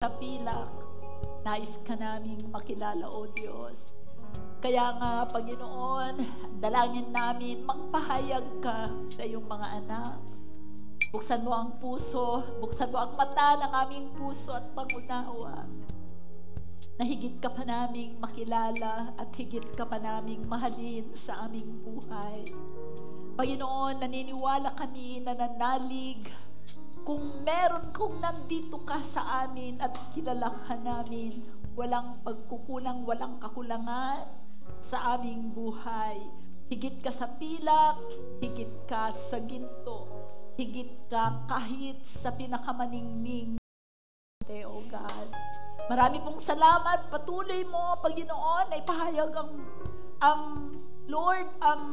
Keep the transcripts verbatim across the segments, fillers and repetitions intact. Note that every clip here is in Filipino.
sa pilak, nais ka naming makilala, O Diyos. Kaya nga, Panginoon, dalangin namin, magpahayag ka sa iyong mga anak. Buksan mo ang puso, buksan mo ang mata ng aming puso at pangunawa. Na higit ka pa naming makilala at higit ka pa naming mahalin sa aming buhay. Panginoon, naniniwala kami na nanalig kung meron kung nandito ka sa amin at kilala ka namin, walang pagkukulang, walang kakulangan sa aming buhay. Higit ka sa pilak, higit ka sa ginto, higit ka kahit sa pinakamaningning, O God. Marami pong salamat. Patuloy mo, Panginoon, ay pahayag ang, ang Lord, ang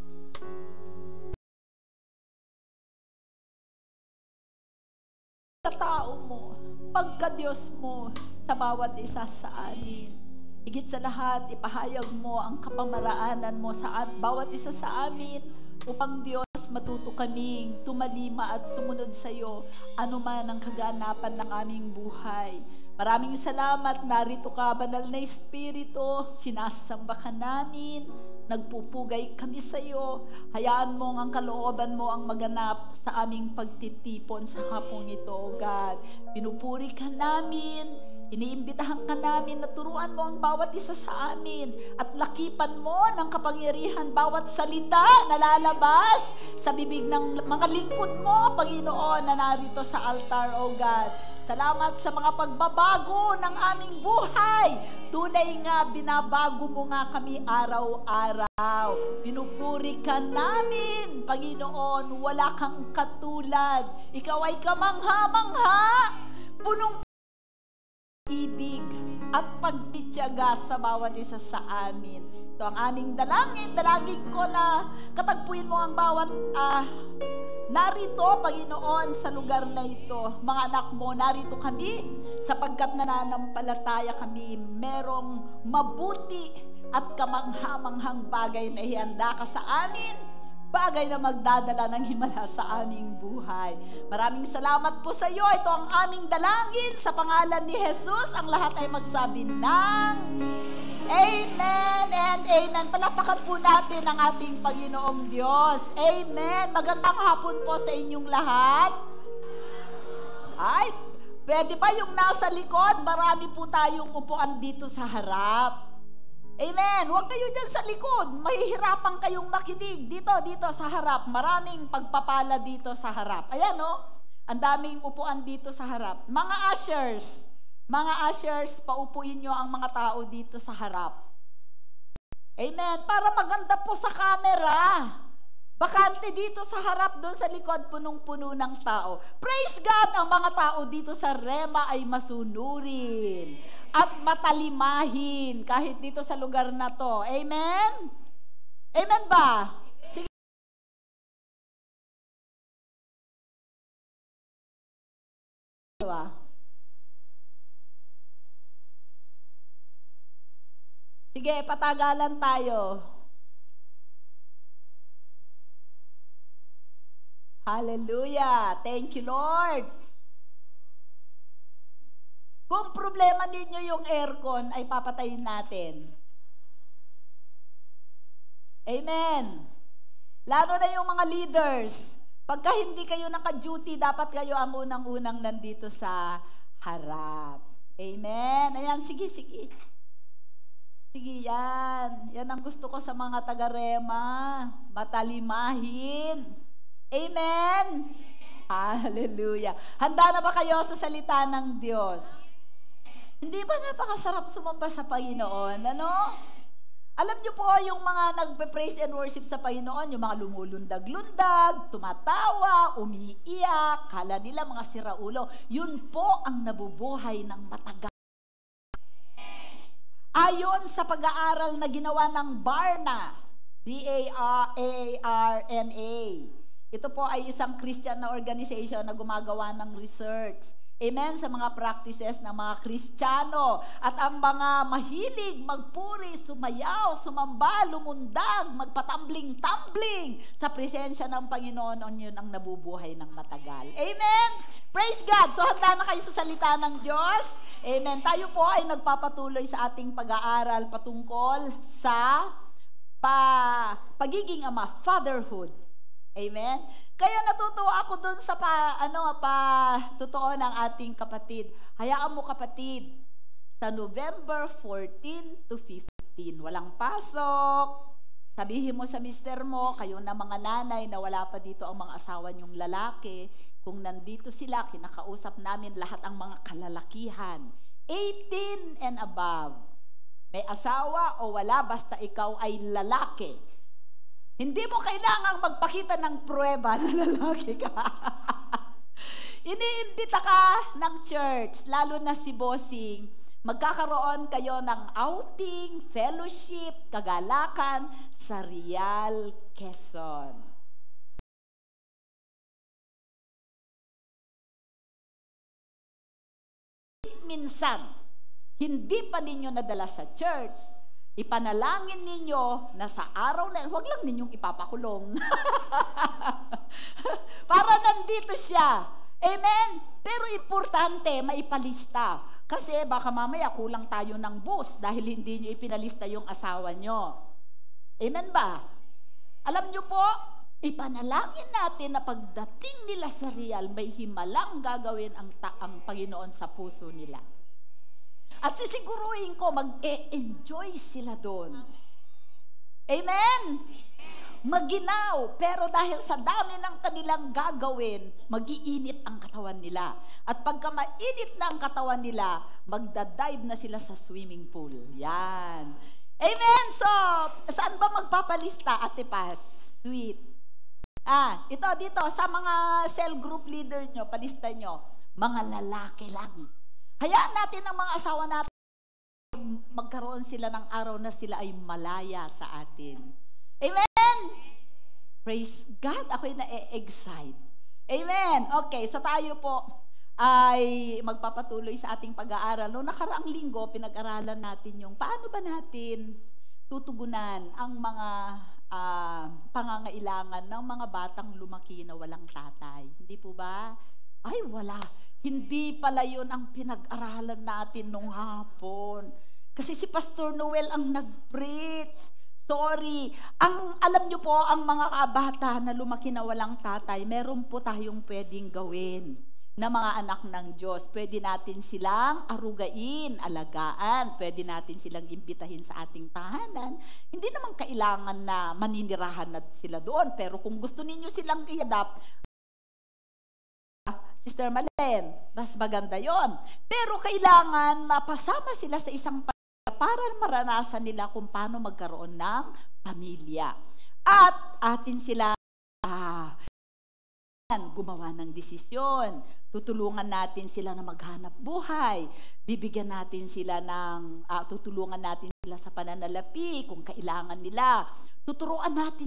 katao mo, pagka-Diyos mo sa bawat isa sa amin. Higit sa lahat, ipahayag mo ang kapamaraanan mo sa bawat isa sa amin upang Diyos matuto kaming tumalima at sumunod sa iyo anuman ang kaganapan ng aming buhay. Maraming salamat, narito ka, Banal na Espiritu, sinasamba ka namin, nagpupugay kami sa iyo. Hayaan mo ang kalooban mo ang maganap sa aming pagtitipon sa hapong ito, O God. Pinupuri ka namin, iniimbitahan ka namin na turuan mo ang bawat isa sa amin at lakipan mo ng kapangyarihan bawat salita na lalabas sa bibig ng mga lingkod mo, Panginoon, na narito sa altar, O God. Salamat sa mga pagbabago ng aming buhay. Tunay nga, binabago mo nga kami araw-araw. Pinupuri ka namin, Panginoon. Wala kang katulad. Ikaw ay kamangha-mangha. Punong ibig at pagtityaga sa bawat isa sa amin. Ito ang aming dalangin. Dalangin ko na katagpuin mo ang bawat uh, narito, Panginoon, sa lugar na ito. Mga anak mo, narito kami sapagkat nananampalataya kami merong mabuti at kamangha-manghang bagay na ihanda ka sa amin, bagay na magdadala ng himala sa aming buhay. Maraming salamat po sa iyo. Ito ang aming dalangin sa pangalan ni Jesus. Ang lahat ay magsabi ng Amen and Amen. Palakpakan po natin ang ating Panginoong Diyos. Amen. Magandang hapon po sa inyong lahat. Ay, pwede ba yung nasa likod? Marami po tayong upuan dito sa harap. Amen. Huwag kayo dyan sa likod. Mahihirapan kayong makinig. Dito, dito sa harap. Maraming pagpapala dito sa harap. Ayan, no? Ang daming upuan dito sa harap. Mga ushers, mga ushers, paupuin nyo ang mga tao dito sa harap. Amen. Para maganda po sa camera. Bakante dito sa harap, doon sa likod, punong-puno ng tao. Praise God, ang mga tao dito sa Rema ay masunurin at matalimahin kahit dito sa lugar na to. Amen? Amen ba? Sige. Sige, patagalan tayo. Hallelujah. Thank you, Lord. Kung problema ninyo yung aircon, ay papatayin natin. Amen. Lalo na yung mga leaders. Pagka hindi kayo naka-duty, dapat kayo ang unang-unang nandito sa harap. Amen. Ayan, sige, sige. Sige, yan. Yan ang gusto ko sa mga taga-Rema. Matalimahin. Amen. Hallelujah. Handa na ba kayo sa salita ng Diyos? Hindi ba napakasarap sumamba sa Panginoon? Ano? Alam niyo po, yung mga nagpe-praise and worship sa Panginoon, yung mga lumulundag-lundag, tumatawa, umiiyak, kala nila mga siraulo, yun po ang nabubuhay ng matagal. Ayon sa pag-aaral na ginawa ng Barna, B A R N A, ito po ay isang Christian na organization na gumagawa ng research. Amen, sa mga practices ng mga Kristiyano. At ang mga mahilig magpuri, sumayaw, sumamba, lumundag, magpatumbling-tumbling sa presensya ng Panginoon, yun ang nabubuhay ng matagal. Amen? Praise God! So handa na kayo sa salita ng Diyos? Amen. Tayo po ay nagpapatuloy sa ating pag-aaral patungkol sa pa, pagiging ama, fatherhood. Amen? Kaya natutuwa ako dun sa pa, ano, pa, totoo ng ating kapatid. Hayaan mo kapatid, sa November fourteen to fifteen, walang pasok. Sabihin mo sa mister mo, kayo na mga nanay na wala pa dito ang mga asawa niyong lalaki, kung nandito sila, kinakausap namin lahat ang mga kalalakihan. eighteen and above. May asawa o wala, basta ikaw ay lalaki. Hindi mo kailangang magpakita ng pruweba na lalaki ka. Iniimbita ka ng church, lalo na si Bossing. Magkakaroon kayo ng outing, fellowship, kagalakan sa Real Quezon. Minsan, hindi pa ninyo nadala sa church, ipanalangin ninyo na sa araw na, huwag lang ninyong ipapakulong. Para nandito siya. Amen? Pero importante, maipalista. Kasi baka mamaya kulang tayo ng bus dahil hindi nyo ipinalista yung asawa nyo. Amen ba? Alam nyo po, ipanalangin natin na pagdating nila sa Real, may himalang gagawin ang, ta- ang Panginoon sa puso nila. At sisiguruhin ko, mag-e-enjoy sila doon. Amen? Maginaw, pero dahil sa dami ng kanilang gagawin, mag-iinit ang katawan nila. At pagka mainit na ang katawan nila, magdadive na sila sa swimming pool. Yan. Amen? So, saan ba magpapalista, Ate Paz? Sweet. Ah, ito dito, sa mga cell group leader nyo, palista nyo, mga lalaki lang. Hayaan natin ang mga asawa natin, magkaroon sila ng araw na sila ay malaya sa atin. Amen? Praise God, ako'y na-excite. Amen? Okay, so tayo po ay magpapatuloy sa ating pag-aaral. Noong nakaraang linggo, pinag-aralan natin yung paano ba natin tutugunan ang mga uh, pangangailangan ng mga batang lumaki na walang tatay. Hindi po ba? Ay, wala. Hindi pala yun ang pinag-aralan natin nung hapon. Kasi si Pastor Noel ang nag-preach. Sorry. Ang, alam nyo po, ang mga kabata na lumaki na walang tatay, meron po tayong pwedeng gawin na mga anak ng Diyos. Pwede natin silang arugain, alagaan. Pwede natin silang imbitahin sa ating tahanan. Hindi naman kailangan na maninirahan na sila doon. Pero kung gusto ninyo silang i-adapt, Sister Malen, mas maganda yon. Pero kailangan mapasama sila sa isang pamilya para maranasan nila kung paano magkaroon ng pamilya. At atin sila ah, gumawa ng desisyon. Tutulungan natin sila na maghanap buhay. Bibigyan natin sila ng, uh, tutulungan natin sila sa pananalapi kung kailangan nila. Tuturuan natin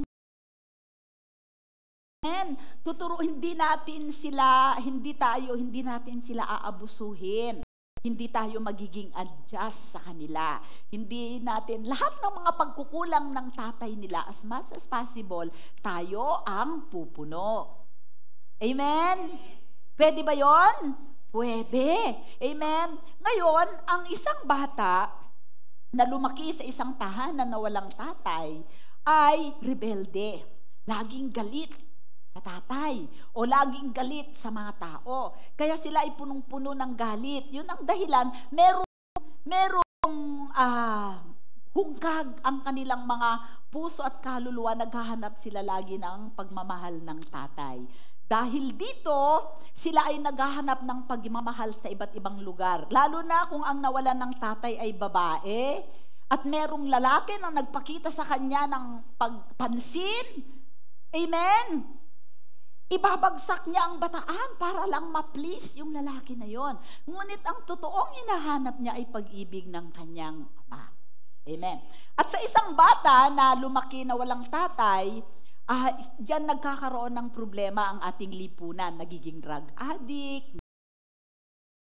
Tuturo, hindi natin sila, hindi tayo, hindi natin sila aabusuhin. Hindi tayo magiging adjust sa kanila. Hindi natin, lahat ng mga pagkukulang ng tatay nila, as much as possible, tayo ang pupuno. Amen? Pwede ba yon? Pwede. Amen? Ngayon, ang isang bata na lumaki sa isang tahanan na walang tatay ay rebelde. Laging galit sa tatay o laging galit sa mga tao. Kaya sila ay punong-puno ng galit. Yun ang dahilan, merong merong ah, hungkag ang kanilang mga puso at kaluluwa, naghahanap sila lagi ng pagmamahal ng tatay. Dahil dito, sila ay naghahanap ng pagmamahal sa iba't ibang lugar. Lalo na kung ang nawalan ng tatay ay babae at merong lalaki na nagpakita sa kanya ng pagpansin. Amen? Ibabagsak niya ang bataan para lang ma-please yung lalaki na yon. Ngunit ang totoong hinahanap niya ay pag-ibig ng kanyang ama. Amen. At sa isang bata na lumaki na walang tatay, uh, diyan nagkakaroon ng problema ang ating lipunan. Nagiging drug addict,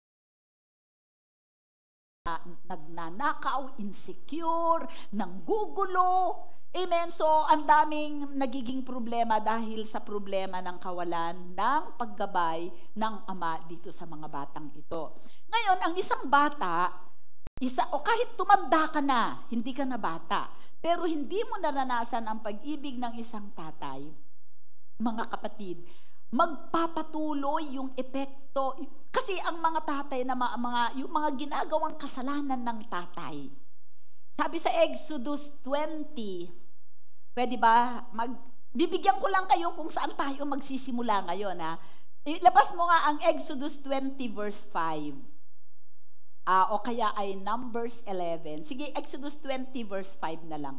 nagnanakaw, insecure, nanggugulo. Amen? So, ang daming nagiging problema dahil sa problema ng kawalan ng paggabay ng ama dito sa mga batang ito. Ngayon, ang isang bata, isa, o kahit tumanda ka na, hindi ka na bata, pero hindi mo naranasan ang pag-ibig ng isang tatay, mga kapatid, magpapatuloy yung epekto. Kasi ang mga tatay, na mga, mga, yung mga ginagawang kasalanan ng tatay, sabi sa Exodus twenty, pwede ba, mag, bibigyan ko lang kayo kung saan tayo magsisimula ngayon. Ha? Ilabas mo nga ang Exodus twenty verse five. Uh, o kaya ay Numbers eleven. Sige, Exodus twenty verse five na lang.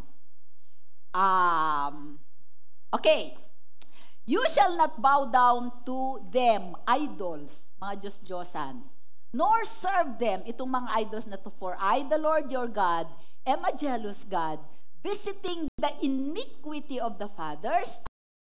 Um, okay. You shall not bow down to them, idols, mga Diyos-Diyosan, nor serve them, itong mga idols na to, for I, the Lord your God, am a jealous God, visiting the iniquity of the fathers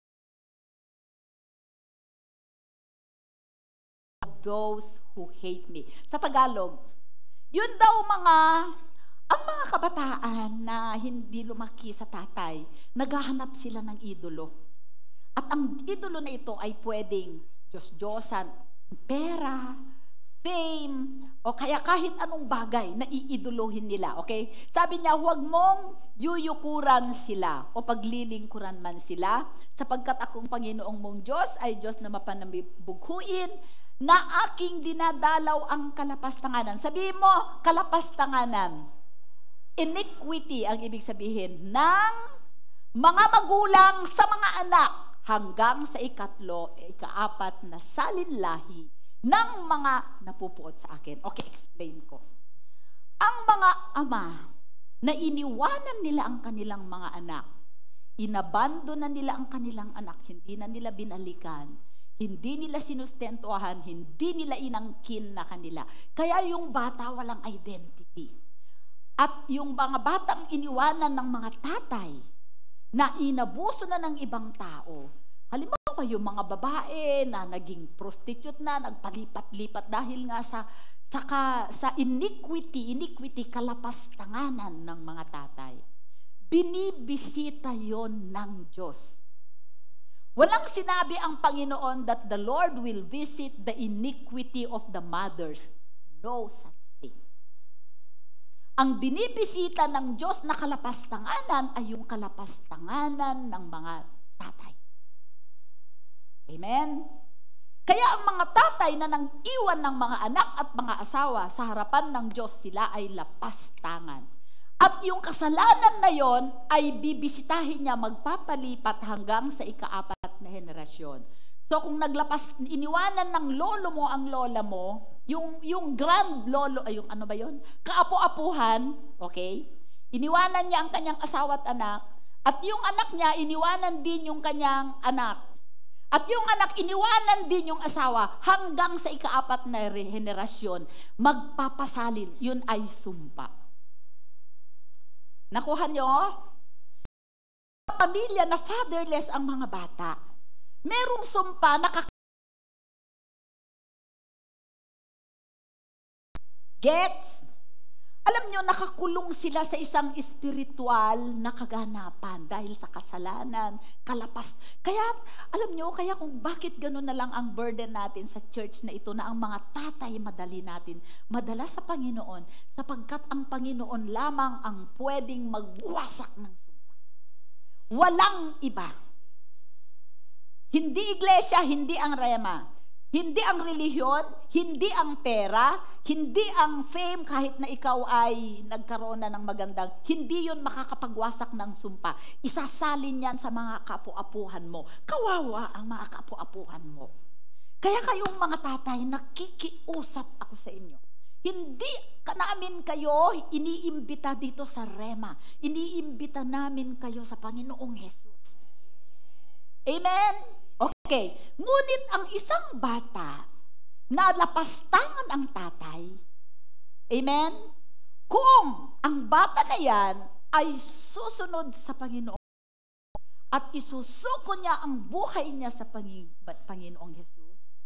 of those who hate me. Sa Tagalog, yun daw mga, ang mga kabataan na hindi lumaki sa tatay, naghahanap sila ng idolo. At ang idolo na ito ay pwedeng Diyos-Diyosan, pera, fame, o kaya kahit anong bagay na iidolohin nila, okay? Sabi niya, huwag mong yuyukuran sila o paglilingkuran man sila, sapagkat akong Panginoong mong Diyos ay Diyos na mapanabughuin, na aking dinadalaw ang kalapastanganan. Sabihin mo, kalapastanganan. Iniquity ang ibig sabihin ng mga magulang sa mga anak, hanggang sa ikatlo, ikaapat na salinlahi ng mga napupuot sa akin. Okay, explain ko. Ang mga ama na iniwanan nila ang kanilang mga anak, inabando na nila ang kanilang anak, hindi na nila binalikan, hindi nila sinustentuhan, hindi nila inangkin na kanila. Kaya yung bata walang identity. At yung mga batang iniwanan ng mga tatay, na inabuso na ng ibang tao. Halimbawa, yung mga babae na naging prostitute na, nagpalipat-lipat dahil nga sa, sa, sa iniquity, iniquity, kalapastanganan ng mga tatay. Binibisita yon ng Diyos. Walang sinabi ang Panginoon that the Lord will visit the iniquity of the mothers. No such thing. Ang binibisita ng Diyos na kalapastanganan ay yung kalapastanganan ng mga tatay. Amen? Kaya ang mga tatay na nang iwan ng mga anak at mga asawa sa harapan ng Diyos, sila ay lapastangan. At yung kasalanan na yon ay bibisitahin niya magpapalipat hanggang sa ikaapat na henerasyon. So kung naglapas, iniwanan ng lolo mo ang lola mo, yung, yung grand lolo, ay yung ano ba yon? Kaapo-apuhan, okay? Iniwanan niya ang kanyang asawa at anak, at yung anak niya, iniwanan din yung kanyang anak. At yung anak, iniwanan din yung asawa hanggang sa ikaapat na henerasyon, magpapasalin, yun ay sumpa. Nakuha niyo? Pamilya na fatherless ang mga bata, merong sumpa na kak- Gets? Alam nyo, nakakulong sila sa isang espiritual na kaganapan dahil sa kasalanan, kalapas. Kaya, alam nyo, kaya kung bakit gano'n na lang ang burden natin sa church na ito, na ang mga tatay madali natin, madala sa Panginoon, sapagkat ang Panginoon lamang ang pwedeng magwasak ng sumpa. Walang iba. Hindi iglesia, hindi ang rema. Hindi ang relihiyon, hindi ang pera, hindi ang fame kahit na ikaw ay nagkaroon na ng magandang, hindi yun makakapagwasak ng sumpa. Isasalin yan sa mga kapu-apuhan mo. Kawawa ang mga kapu-apuhan mo. Kaya kayong mga tatay, nakikiusap ako sa inyo. Hindi ka namin kayo iniimbita dito sa Rema. Iniimbita namin kayo sa Panginoong Jesus. Amen? Okay, ngunit ang isang bata na lapastangan ang tatay, amen? Kung ang bata na yan ay susunod sa Panginoon at isusuko niya ang buhay niya sa Panginoong Jesus,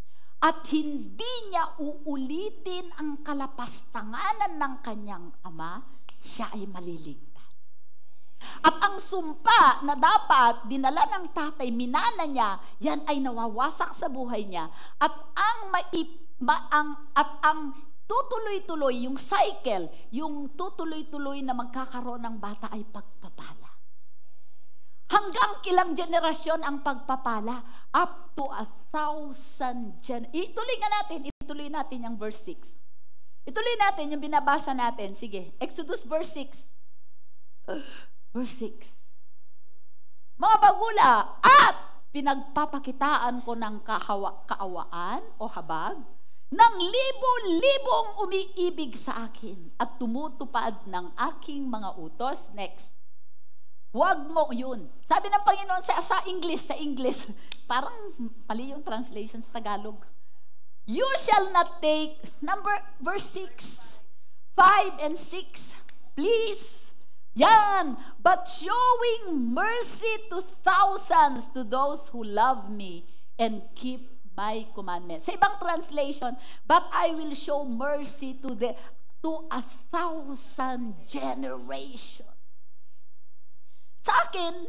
at hindi niya uulitin ang kalapastanganan ng kanyang ama, siya ay maliligtas. At ang sumpa na dapat dinala ng tatay, minana niya, yan ay nawawasak sa buhay niya. At ang maip, ma, ang, at ang tutuloy-tuloy, yung cycle, yung tutuloy-tuloy na magkakaroon ng bata ay pagpapala. Hanggang ilang generasyon ang pagpapala? Up to a thousand gen. Ituloy nga natin, ituloy natin yung verse six. Ituloy natin yung binabasa natin. Sige, Exodus verse six. Uh, verse six. Mga bagula, at pinagpapakitaan ko ng kahawa, kaawaan o habag ng libo-libong umiibig sa akin at tumutupad ng aking mga utos. Next. Huwag mo yun. Sabi ng Panginoon sa, sa English, sa English, parang mali yung translation sa Tagalog. You shall not take, number, verse six, five and six, please, yan, but showing mercy to thousands, to those who love me and keep my commandments. Sa ibang translation, but I will show mercy to the to a thousand generations. Sa akin,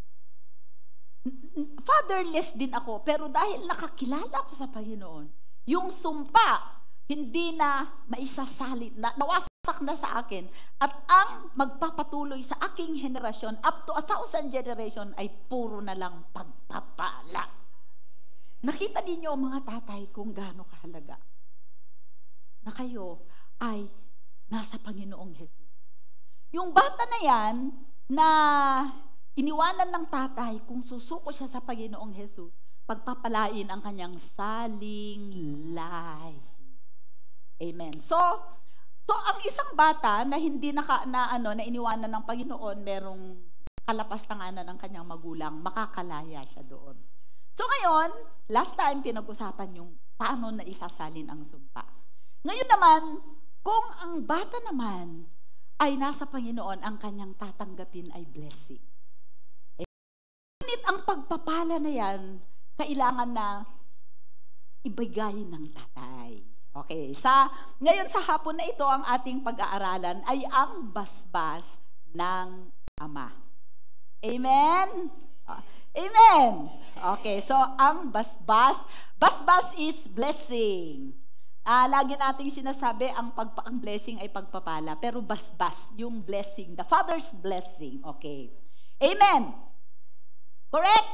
fatherless din ako, pero dahil nakakilala ko sa Panginoon, yung sumpa, hindi na maisasalit, na, nawasak na sa akin, at ang magpapatuloy sa aking henerasyon, up to a thousand generation, ay puro na lang pagpapala. Nakita ninyo mga tatay kung gaano kahalaga na kayo ay nasa Panginoong Jesus. Yung bata na yan, na iniwanan ng tatay, kung susuko siya sa Panginoong Jesus, pagpapalain ang kanyang saling lahi. Amen. So, so ang isang bata na hindi naka, na ano na iniwanan ng Panginoon, merong kalapastanganan ng kanyang magulang, makakalaya siya doon. So ngayon, last time pinag-usapan yung paano na isasalin ang sumpa. Ngayon naman, kung ang bata naman ay nasa Panginoon, ang kanyang tatanggapin ay blessing. Ngunit ang pagpapala na yan, kailangan na ibigay ng tatay. Okay, sa, ngayon sa hapon na ito, ang ating pag-aaralan ay ang basbas ng ama. Amen? Uh, amen? Okay, so ang basbas, basbas is blessing. Ah, lagi nating sinasabi ang pagpa ang blessing ay pagpapala, pero basbas yung blessing, the Father's blessing. Okay. Amen. Correct?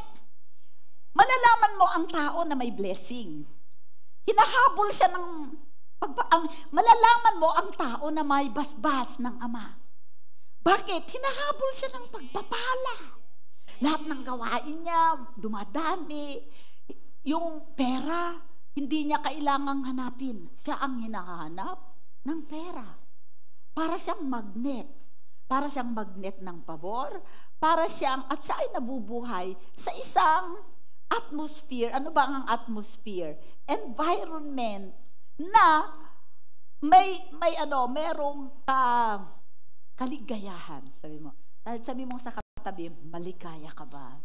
Malalaman mo ang tao na may blessing. Hinahabol siya ng pagpa, ang malalaman mo ang tao na may basbas ng Ama. Bakit? Hinahabol siya ng pagpapala. Lahat ng gawain niya dumadami. Yung pera, hindi niya kailangang hanapin. Siya ang hinahanap ng pera. Para siyang magnet. Para siyang magnet ng pabor. Para siyang, at siya ay nabubuhay sa isang atmosphere. Ano ba ang atmosphere? Environment na may, may ano, merong ka, kaligayahan. Sabi mo. Sabi mo sa katabi, maligaya ka ba?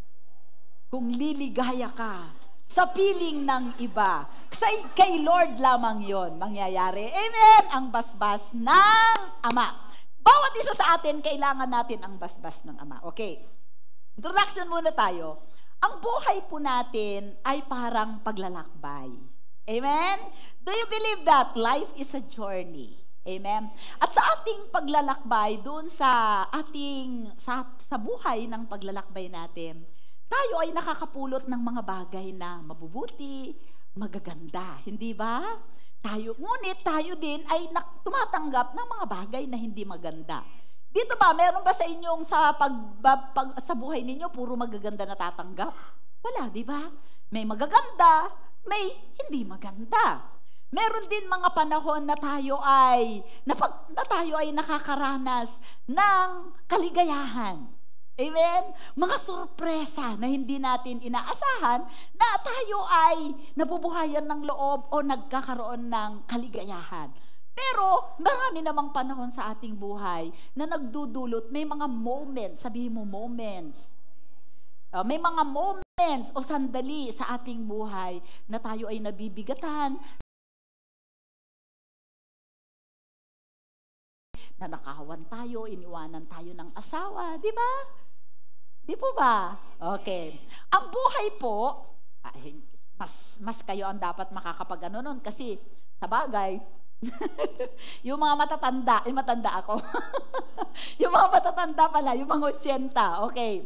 Kung liligaya ka, sa piling ng iba. Kasi kay Lord lamang yon mangyayari. Amen! Ang basbas ng Ama. Bawat isa sa atin, kailangan natin ang basbas ng Ama. Okay. Introduction muna tayo. Ang buhay po natin ay parang paglalakbay. Amen? Do you believe that life is a journey? Amen? At sa ating paglalakbay, doon sa ating, sa, sa buhay ng paglalakbay natin, tayo ay nakakapulot ng mga bagay na mabubuti, magaganda, hindi ba? Tayo, ngunit tayo din ay tumatanggap ng mga bagay na hindi maganda. Dito ba, meron ba sa inyong sa pag, pag sa buhay ninyo puro magaganda na tatanggap? Wala, di ba? May magaganda, may hindi maganda. Meron din mga panahon na tayo ay na, pag, na tayo ay nakakaranas ng kaligayahan. Amen? Mga sorpresa na hindi natin inaasahan na tayo ay nabubuhayan ng loob o nagkakaroon ng kaligayahan. Pero marami namang panahon sa ating buhay na nagdudulot, may mga moments, sabihin mo moments. Uh, may mga moments moments o sandali sa ating buhay na tayo ay nabibigatan, na nakawan tayo, iniwanan tayo ng asawa, di ba? Di po ba? Okay. Ang buhay po, ay, mas, mas kayo ang dapat makakapag ano nun kasi sa bagay, yung mga matatanda, eh matanda ako. Yung mga matatanda pala, yung mga ochenta, okay.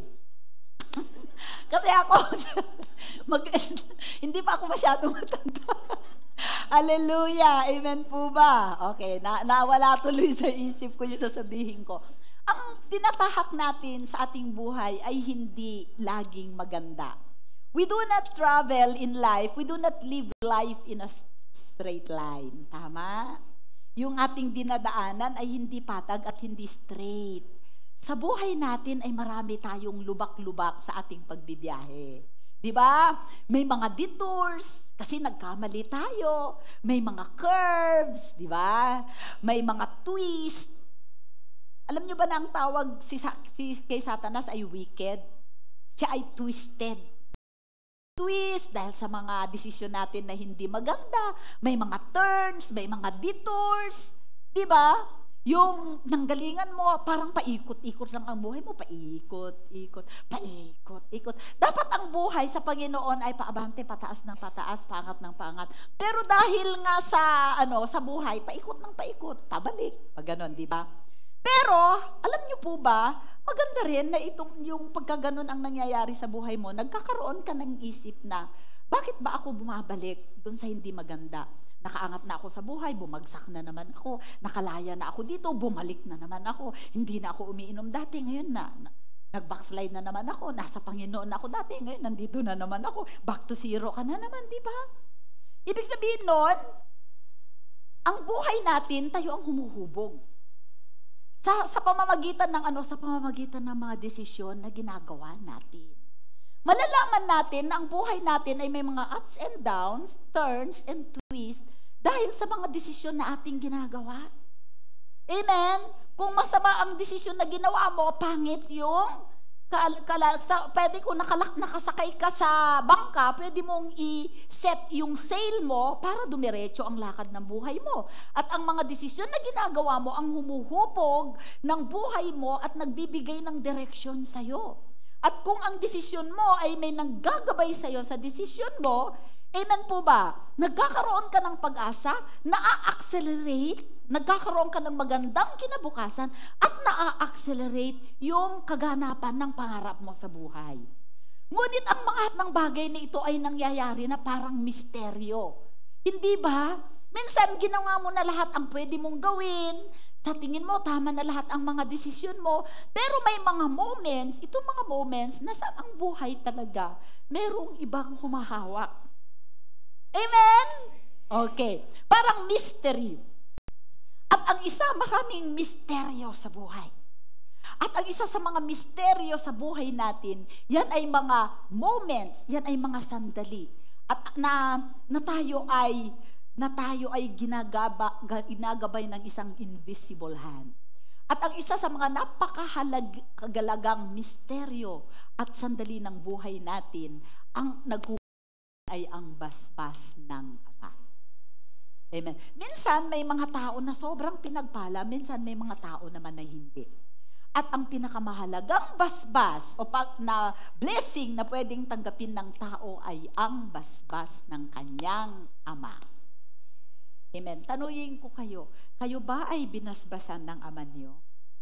Kasi ako, mag, hindi pa ako masyadong matanda. Hallelujah! Amen po ba? Okay, na, nawala tuloy sa isip ko yung sasabihin ko. Ang tinatahak natin sa ating buhay ay hindi laging maganda. We do not travel in life, we do not live life in a straight line. Tama? Yung ating dinadaanan ay hindi patag at hindi straight. Sa buhay natin ay marami tayong lubak-lubak sa ating pagbibiyahe. Diba? May mga detours, kasi nagkamali tayo. May mga curves, diba? May mga twist. Alam nyo ba na ang tawag si, si, kay Satanas ay wicked? Siya ay twisted. Twist dahil sa mga desisyon natin na hindi maganda. May mga turns, may mga detours. Diba? Yung nanggalingan mo, parang paikot-ikot lang ang buhay mo, paikot, ikot, paikot, ikot. Dapat ang buhay sa Panginoon ay paabante, pataas ng pataas, pangat ng pangat. Pero dahil nga sa ano, sa buhay, paikot ng paikot, pabalik, pag ganon, di ba? Pero alam niyo po ba, maganda rin na itong yung pagkaganon ang nangyayari sa buhay mo, nagkakaroon ka ng isip na, bakit ba ako bumabalik doon sa hindi maganda? Nakaangat na ako sa buhay, bumagsak na naman ako, nakalaya na ako dito, bumalik na naman ako, hindi na ako umiinom dati, ngayon na, nag-backslide na naman ako, nasa Panginoon na ako dati, ngayon nandito na naman ako, back to zero ka na naman, di ba? Ibig sabihin nun, ang buhay natin, tayo ang humuhubog. Sa, sa pamamagitan ng ano, sa pamamagitan ng mga desisyon na ginagawa natin. Malalaman natin na ang buhay natin ay may mga ups and downs, turns and twists dahil sa mga desisyon na ating ginagawa. Amen? Kung masama ang desisyon na ginawa mo, pangit yung kal, kal, sa, pwede kung nakalak, nakasakay ka sa bangka, pwede mong i-set yung sail mo para dumiretso ang lakad ng buhay mo. At ang mga desisyon na ginagawa mo ang humuhupog ng buhay mo at nagbibigay ng direksyon sa'yo. At kung ang desisyon mo ay may naggagabay sa'yo sa desisyon mo, amen po ba? Nagkakaroon ka ng pag-asa, na-accelerate, nagkakaroon ka ng magandang kinabukasan, at na-accelerate yung kaganapan ng pangarap mo sa buhay. Ngunit ang mga ng bagay na ito ay nangyayari na parang misteryo. Hindi ba? Minsan ginawa mo na lahat ang pwede mong gawin, sa tingin mo, tama na lahat ang mga desisyon mo. Pero may mga moments, itong mga moments, nasa ang buhay talaga, merong ibang humahawak. Amen? Okay. Parang mystery. At ang isa, maraming misteryo sa buhay. At ang isa sa mga misteryo sa buhay natin, yan ay mga moments, yan ay mga sandali. At na, na tayo ay na tayo ay ginagaba, ginagabay ng isang invisible hand. At ang isa sa mga napakahalagang misteryo at sandali ng buhay natin, ang naghuhugas ay ang basbas ng Ama. Amen. Minsan may mga tao na sobrang pinagpala, minsan may mga tao naman na hindi. At ang pinakamahalagang basbas o pag na blessing na pwedeng tanggapin ng tao ay ang basbas ng kanyang Ama. Amen. Tanungin ko kayo, kayo ba ay binasbasan ng Ama niyo?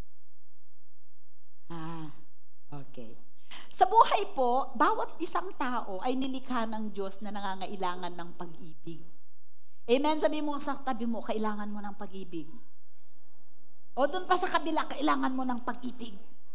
Ah, okay. Sa buhay po, bawat isang tao ay nilikha ng Diyos na nangangailangan ng pag-ibig. Amen. Sabi mo sa tabi mo, kailangan mo ng pag-ibig. O doon pa sa kabila, kailangan mo ng pag-ibig.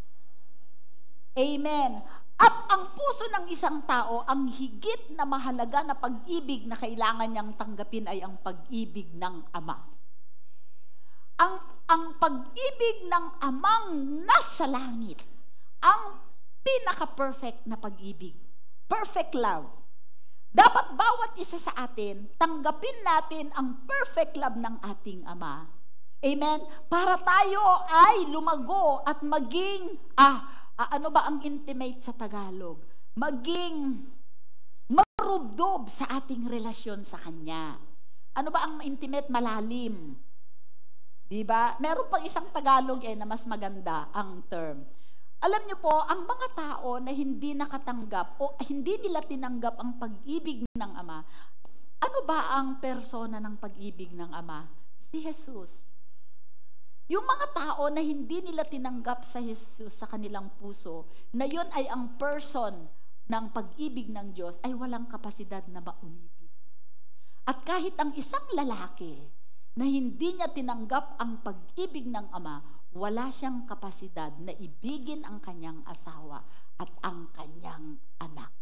Amen. At ang puso ng isang tao, ang higit na mahalaga na pag-ibig na kailangan niyang tanggapin ay ang pag-ibig ng Ama. Ang, ang pag-ibig ng Amang nasa langit, ang pinaka-perfect na pag-ibig. Perfect love. Dapat bawat isa sa atin, tanggapin natin ang perfect love ng ating Ama. Amen? Para tayo ay lumago at maging, ah, ah ano ba ang intimate sa Tagalog? maging marubdob sa ating relasyon sa Kanya. Ano ba ang intimate, malalim? Diba? Meron pang isang Tagalog eh na mas maganda ang term. Alam niyo po, ang mga tao na hindi nakatanggap o hindi nila tinanggap ang pag-ibig ng Ama, ano ba ang persona ng pag-ibig ng Ama? Si Jesus. Yung mga tao na hindi nila tinanggap sa Jesus sa kanilang puso, na yun ay ang person ng pag-ibig ng Diyos, ay walang kapasidad na maumibig. At kahit ang isang lalaki na hindi niya tinanggap ang pag-ibig ng Ama, wala siyang kapasidad na ibigin ang kanyang asawa at ang kanyang anak.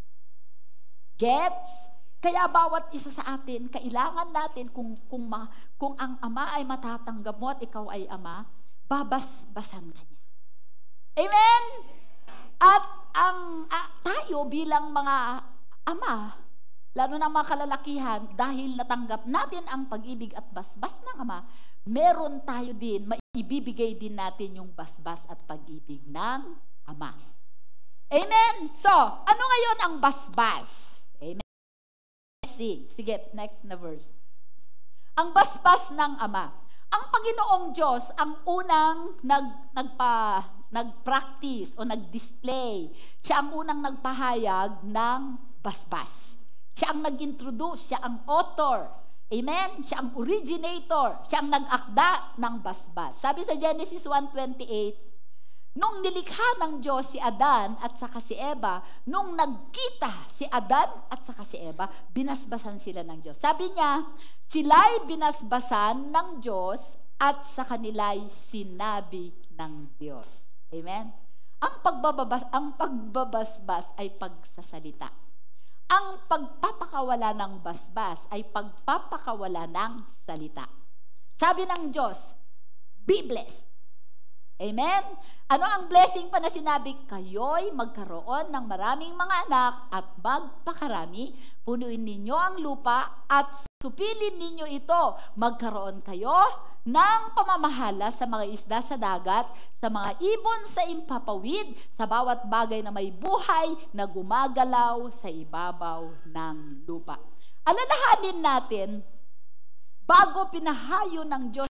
Gets? Kaya bawat isa sa atin, kailangan natin kung, kung, ma, kung ang Ama ay matatanggap mo at ikaw ay Ama, babasbasan ka niya. Amen? At ang ah, tayo bilang mga Ama, lalo na mga kalalakihan, dahil natanggap natin ang pag-ibig at basbas ng Ama, meron tayo din, maibibigay din natin yung basbas at pag-ibig ng Ama. Amen? So, ano ngayon ang basbas? Amen? Sige, next na verse. Ang basbas ng Ama. Ang Panginoong Diyos, ang unang nag, nagpa, nag-practice o nag-display. Siya ang unang nagpahayag ng basbas. Siya ang nag-introduce, siya ang author. Amen? Siya ang originator. Siya ang nag-akda ng basbas. Sabi sa Genesis one twenty-eight, nung nilikha ng Diyos si Adan at saka si Eva, nung nagkita si Adan at saka si Eva, binasbasan sila ng Diyos. Sabi niya, sila'y binasbasan ng Diyos at sa kanila'y sinabi ng Diyos. Amen? Ang pagbabas, ang pagbabasbas ay pagsasalita. Ang pagpapakawala ng basbas ay pagpapakawala ng salita. Sabi ng Diyos, be blessed. Amen? Ano ang blessing pa na sinabi? Kayo'y magkaroon ng maraming mga anak at magpakarami, punuin ninyo ang lupa at supilin ninyo ito. Magkaroon kayo ng pamamahala sa mga isda sa dagat, sa mga ibon sa impapawid, sa bawat bagay na may buhay na gumagalaw sa ibabaw ng lupa. Alalahanin natin, bago pinahayo ng Diyos,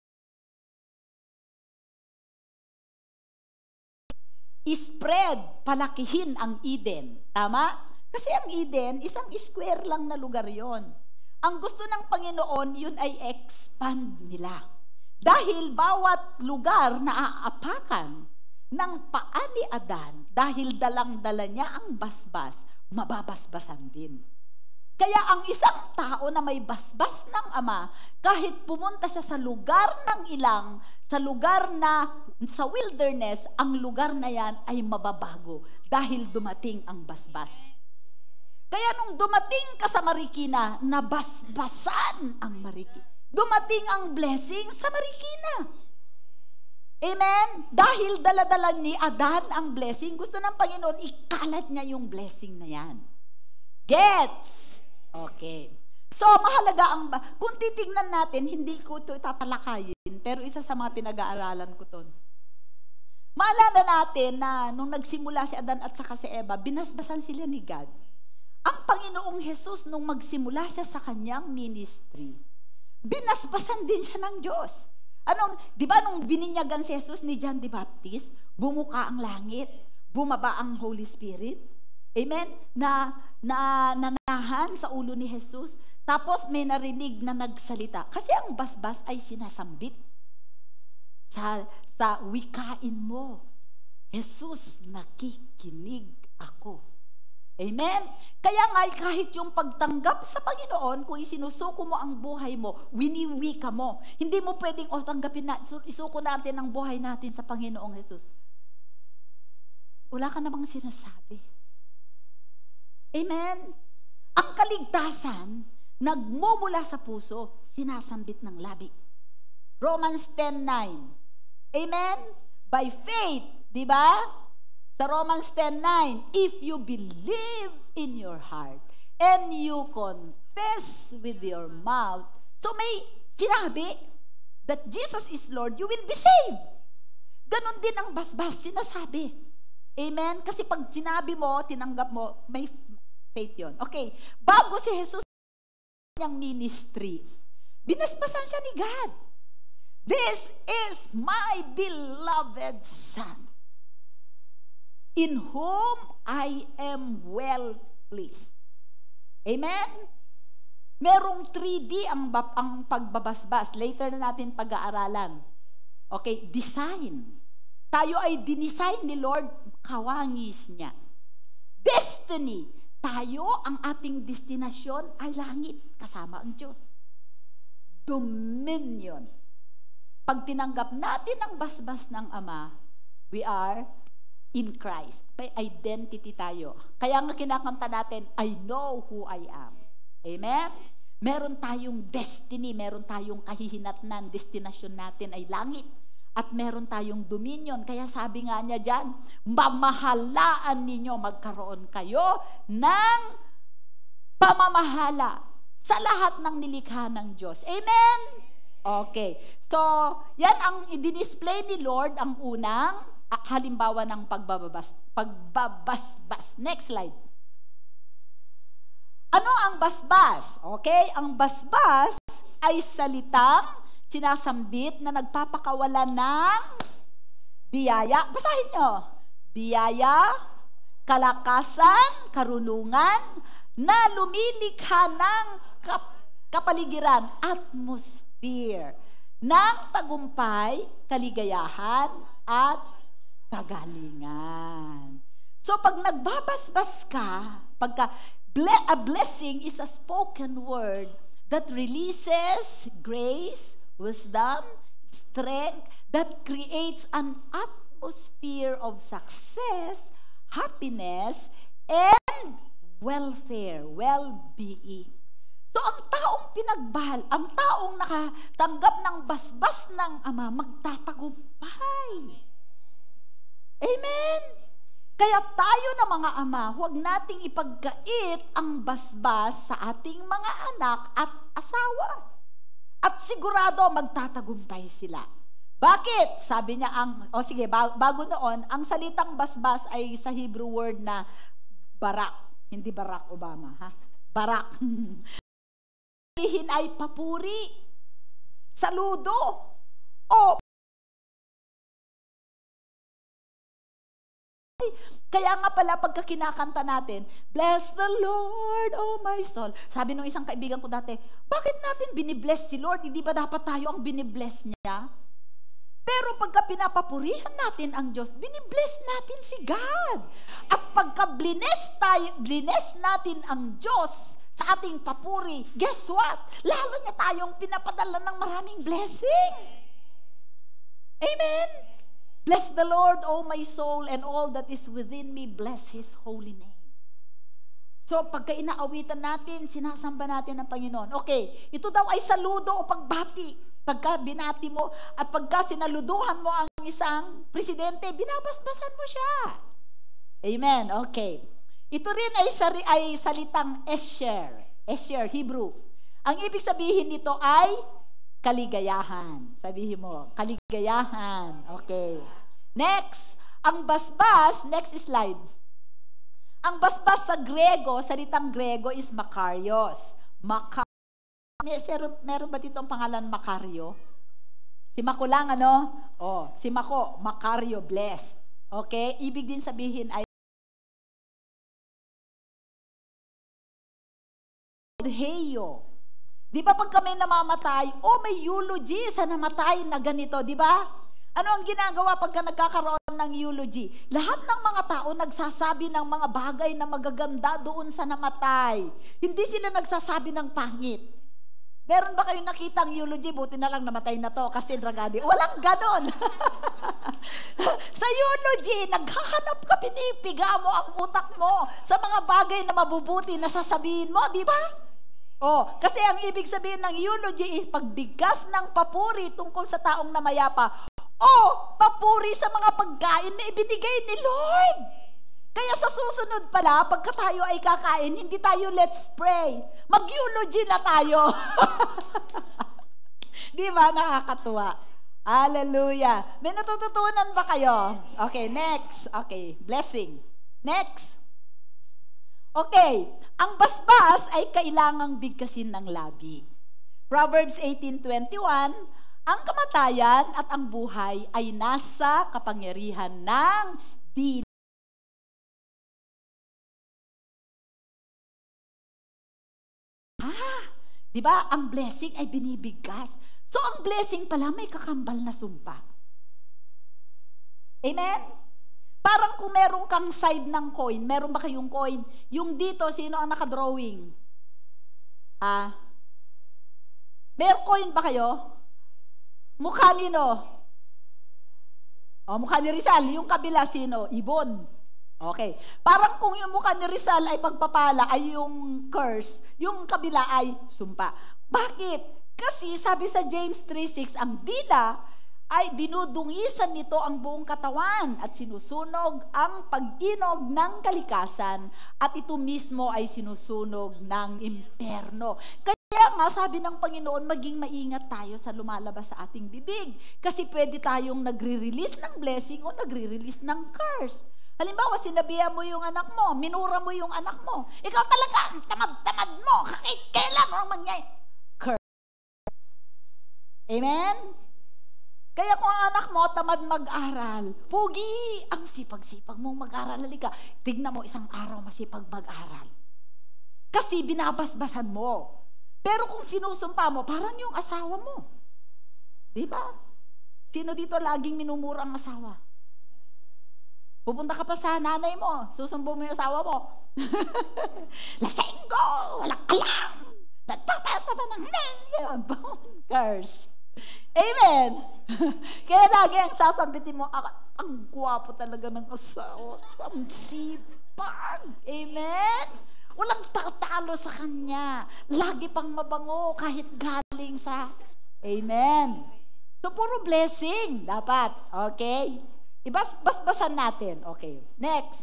spread, palakihin ang Eden. Tama? Kasi ang Eden, isang square lang na lugar yon. Ang gusto ng Panginoon, yun ay expand nila. Dahil bawat lugar na aapakan ng paa ni Adan, dahil dalang-dala niya ang basbas, mababasbasan din. Kaya ang isang tao na may basbas ng Ama, kahit pumunta siya sa lugar ng ilang, sa lugar na, sa wilderness, ang lugar na yan ay mababago dahil dumating ang basbas. Kaya nung dumating ka sa Marikina, nabasbasan ang Marikina. Dumating ang blessing sa Marikina. Amen? Dahil dala-dala ni Adan ang blessing, gusto ng Panginoon, ikalat niya yung blessing na yan. Gets? Okay. So, mahalaga ang, kung titignan natin, hindi ko ito tatalakayin, pero isa sa mga pinag-aaralan ko to. Maalala natin na nung nagsimula si Adan at saka si Eva, binasbasan sila ni God. Ang Panginoong Jesus, nung magsimula siya sa kanyang ministry, binasbasan din siya ng Diyos. Anong, di ba nung bininyagan si Jesus ni John the Baptist, bumuka ang langit, bumaba ang Holy Spirit, amen, na, na nanahan sa ulo ni Jesus, tapos may narinig na nagsalita. Kasi ang basbas ay sinasambit sa, sa wikain mo. Jesus, nakikinig ako. Amen? Kaya nga kahit yung pagtanggap sa Panginoon, kung isinusuko mo ang buhay mo, winiwi ka mo. Hindi mo pwedeng, oh, tanggapin na, isuko natin ang buhay natin sa Panginoong Jesus. Wala ka namang sinasabi. Amen? Ang kaligtasan, nagmumula sa puso, sinasambit ng labi. Romans ten nine. Amen? By faith, di ba? Sa Romans ten nine, if you believe in your heart and you confess with your mouth, so may sinabi that Jesus is Lord, you will be saved. Ganon din ang basbas, sinasabi. Amen? Kasi pag sinabi mo, tinanggap mo, may faith yun. Okay, bago si Jesus niyang ministry, binasbasan siya ni God. This is my beloved Son, in whom I am well pleased. Amen? Merong three D ang, ang pagbabasbas. Later na natin pag-aaralan. Okay, design. Tayo ay dinisign ni Lord, kawangis niya. Destiny. Tayo, ang ating destinasyon ay langit, kasama ang Diyos. Dominion. Pag tinanggap natin ang basbas ng Ama, we are in Christ. May identity tayo. Kaya nga kinakanta natin, I know who I am. Amen? Meron tayong destiny, meron tayong kahihinatnan, destinasyon natin ay langit. At meron tayong dominion. Kaya sabi nga niya dyan, mamahalaan ninyo, magkaroon kayo ng pamamahala sa lahat ng nilikha ng Diyos. Amen? Okay. So, yan ang i-display ni Lord, ang unang halimbawa ng pagbababas, pagbabasbas. Next slide. Ano ang basbas? Okay, ang basbas ay salitang sinasambit na nagpapakawala ng biyaya. Basahin nyo. Biyaya, kalakasan, karunungan, na lumilikha ng kap- kapaligiran, atmosphere, ng tagumpay, kaligayahan, at kagalingan. So, pag nagbabasbas ka, pagka a blessing is a spoken word that releases grace, wisdom, strength, that creates an atmosphere of success, happiness, and welfare, well-being. So, ang taong pinagbahal, ang taong nakatanggap ng basbas ng Ama, magtatagumpay. Amen? Kaya tayo na mga ama, huwag nating ipagkait ang basbas sa ating mga anak at asawa. At sigurado magtatagumpay sila. Bakit? Sabi niya ang, o sige, bago noon, ang salitang basbas ay sa Hebrew word na barak. Hindi Barack Obama, ha? Barak. Sabihin ay papuri, saludo, o kaya nga pala pagka kinakanta natin, bless the Lord, oh my soul. Sabi nung isang kaibigan ko dati, bakit natin binibless si Lord? Hindi ba dapat tayo ang binibless niya? Pero pagka pinapapurihan natin ang Diyos, binibless natin si God. At pagka bless, tayo, bless natin ang Diyos sa ating papuri, guess what? Lalo niya tayong pinapadala ng maraming blessing. Amen? Bless the Lord, O my soul, and all that is within me, bless His holy name. So, pagka inaawitan natin, sinasamba natin ang Panginoon. Okay, ito daw ay saludo o pagbati. Pagka binati mo, at pagka sinaluduhan mo ang isang presidente, binabasbasan mo siya. Amen, okay. Ito rin ay, sari, ay salitang esher. Esher, Hebrew. Ang ibig sabihin nito ay kaligayahan. Sabihin mo, kaligayahan. Okay. Next, ang basbas, next slide. Ang basbas sa Grego, salitang Grego is Makarios. Makarios. Meron, meron ba dito ang pangalan Makario? Si Mako lang, ano? Oh, si Mako, Makario, blessed. Okay? Ibig din sabihin ay Heyo. Di ba pag kami namamatay, oh may eulogy sa namatay na ganito, di ba? Ano ang ginagawa pagka nagkakaroon ng eulogy? Lahat ng mga tao nagsasabi ng mga bagay na magaganda doon sa namatay. Hindi sila nagsasabi ng pangit. Meron ba kayong nakitang eulogy? Buti na lang namatay na to kasi dragadi. Walang ganon. Sa eulogy, naghahanap ka, pinipiga mo ang utak mo sa mga bagay na mabubuti na sasabihin mo, di ba? Oh, kasi ang ibig sabihin ng eulogy is pagbigkas ng papuri tungkol sa taong namayapa. Oh, papuri sa mga pagkain na ibinigay ni Lord. Kaya sa susunod pala, pagka tayo ay kakain, hindi tayo let's pray. Mag-eulogy na tayo. Di ba? Nakakatuwa. Hallelujah. May natututunan ba kayo? Okay, next. Okay, blessing. Next. Okay, ang basbas ay kailangang bigkasin ng labi. Proverbs eighteen twenty-one, ang kamatayan at ang buhay ay nasa kapangyarihan ng dila. Ah, di ba? Ang blessing ay binibigkas. So, ang blessing pala may kakambal na sumpa. Amen? Parang kung meron kang side ng coin, meron ba kayong coin? Yung dito, sino ang nakadrawing? Ah? Meron coin ba kayo? Mukha nino? O, mukha ni Rizal. Yung kabila, sino? Ibon. Okay. Parang kung yung mukha ni Rizal ay pagpapala, ay yung curse, yung kabila ay sumpa. Bakit? Kasi sabi sa James three six, ang dila ay dinudungisan nito ang buong katawan at sinusunog ang pag-inog ng kalikasan at ito mismo ay sinusunog ng imperno. Kaya nga sabi ng Panginoon, maging maingat tayo sa lumalabas sa ating bibig kasi pwede tayong nagre-release ng blessing o nagre-release ng curse. Halimbawa, sinabihan mo yung anak mo, minura mo yung anak mo, ikaw talaga, tamad-tamad mo, kahit kailan mo mangyay. Amen? Kaya kung ang anak mo tamad mag-aral, pugi, ang sipag-sipag mong mag-aral. Halika, tignan mo isang araw masipag mag-aral. Kasi binabasbasan mo. Pero kung sinusumpa mo, parang yung asawa mo. Diba? Sino dito laging minumura ang asawa? Pupunta ka pa sa nanay mo, susumbo mo yung asawa mo. Lasenggo! Walang alam! Nagpapataba ng nan! Curse. Amen. Kaya lagi ang sasambitin mo, ang gwapo talaga ng asawa. Ang sipag. Amen. Walang tatalo sa kanya. Lagi pang mabango kahit galing sa Amen. So, puro blessing dapat. Okay? Ibas-basbasan natin. Okay. Next.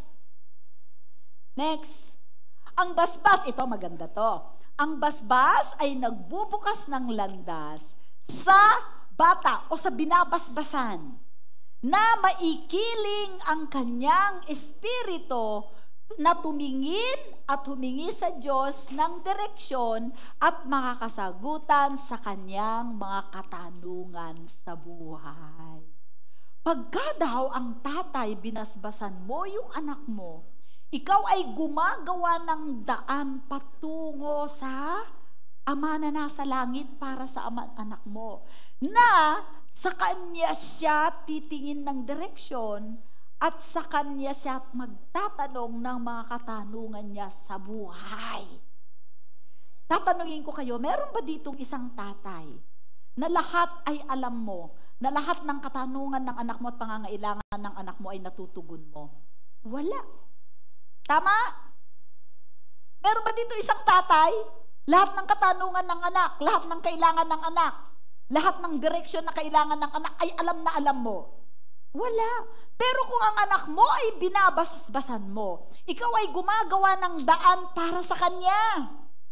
Next. Ang basbas, ito maganda to. Ang basbas ay nagbubukas ng landas sa bata o sa binabasbasan na maikiling ang kanyang espiritu na tumingin at humingi sa Diyos ng direksyon at mga kasagutan sa kanyang mga katanungan sa buhay. Pagka daw ang tatay binasbasan mo yung anak mo, ikaw ay gumagawa ng daan patungo sa Ama na nasa langit para sa ama anak mo, na sa kanya siya titingin ng direksyon at sa kanya siya magtatanong ng mga katanungan niya sa buhay. Tatanungin ko kayo, meron ba ditong isang tatay na lahat ay alam mo, na lahat ng katanungan ng anak mo at pangangailangan ng anak mo ay natutugon mo? Wala. Tama? Meron ba dito isang tatay? Lahat ng katanungan ng anak, lahat ng kailangan ng anak, lahat ng direksyon na kailangan ng anak ay alam na alam mo. Wala. Pero kung ang anak mo ay binabasbasan mo, ikaw ay gumagawa ng daan para sa kanya.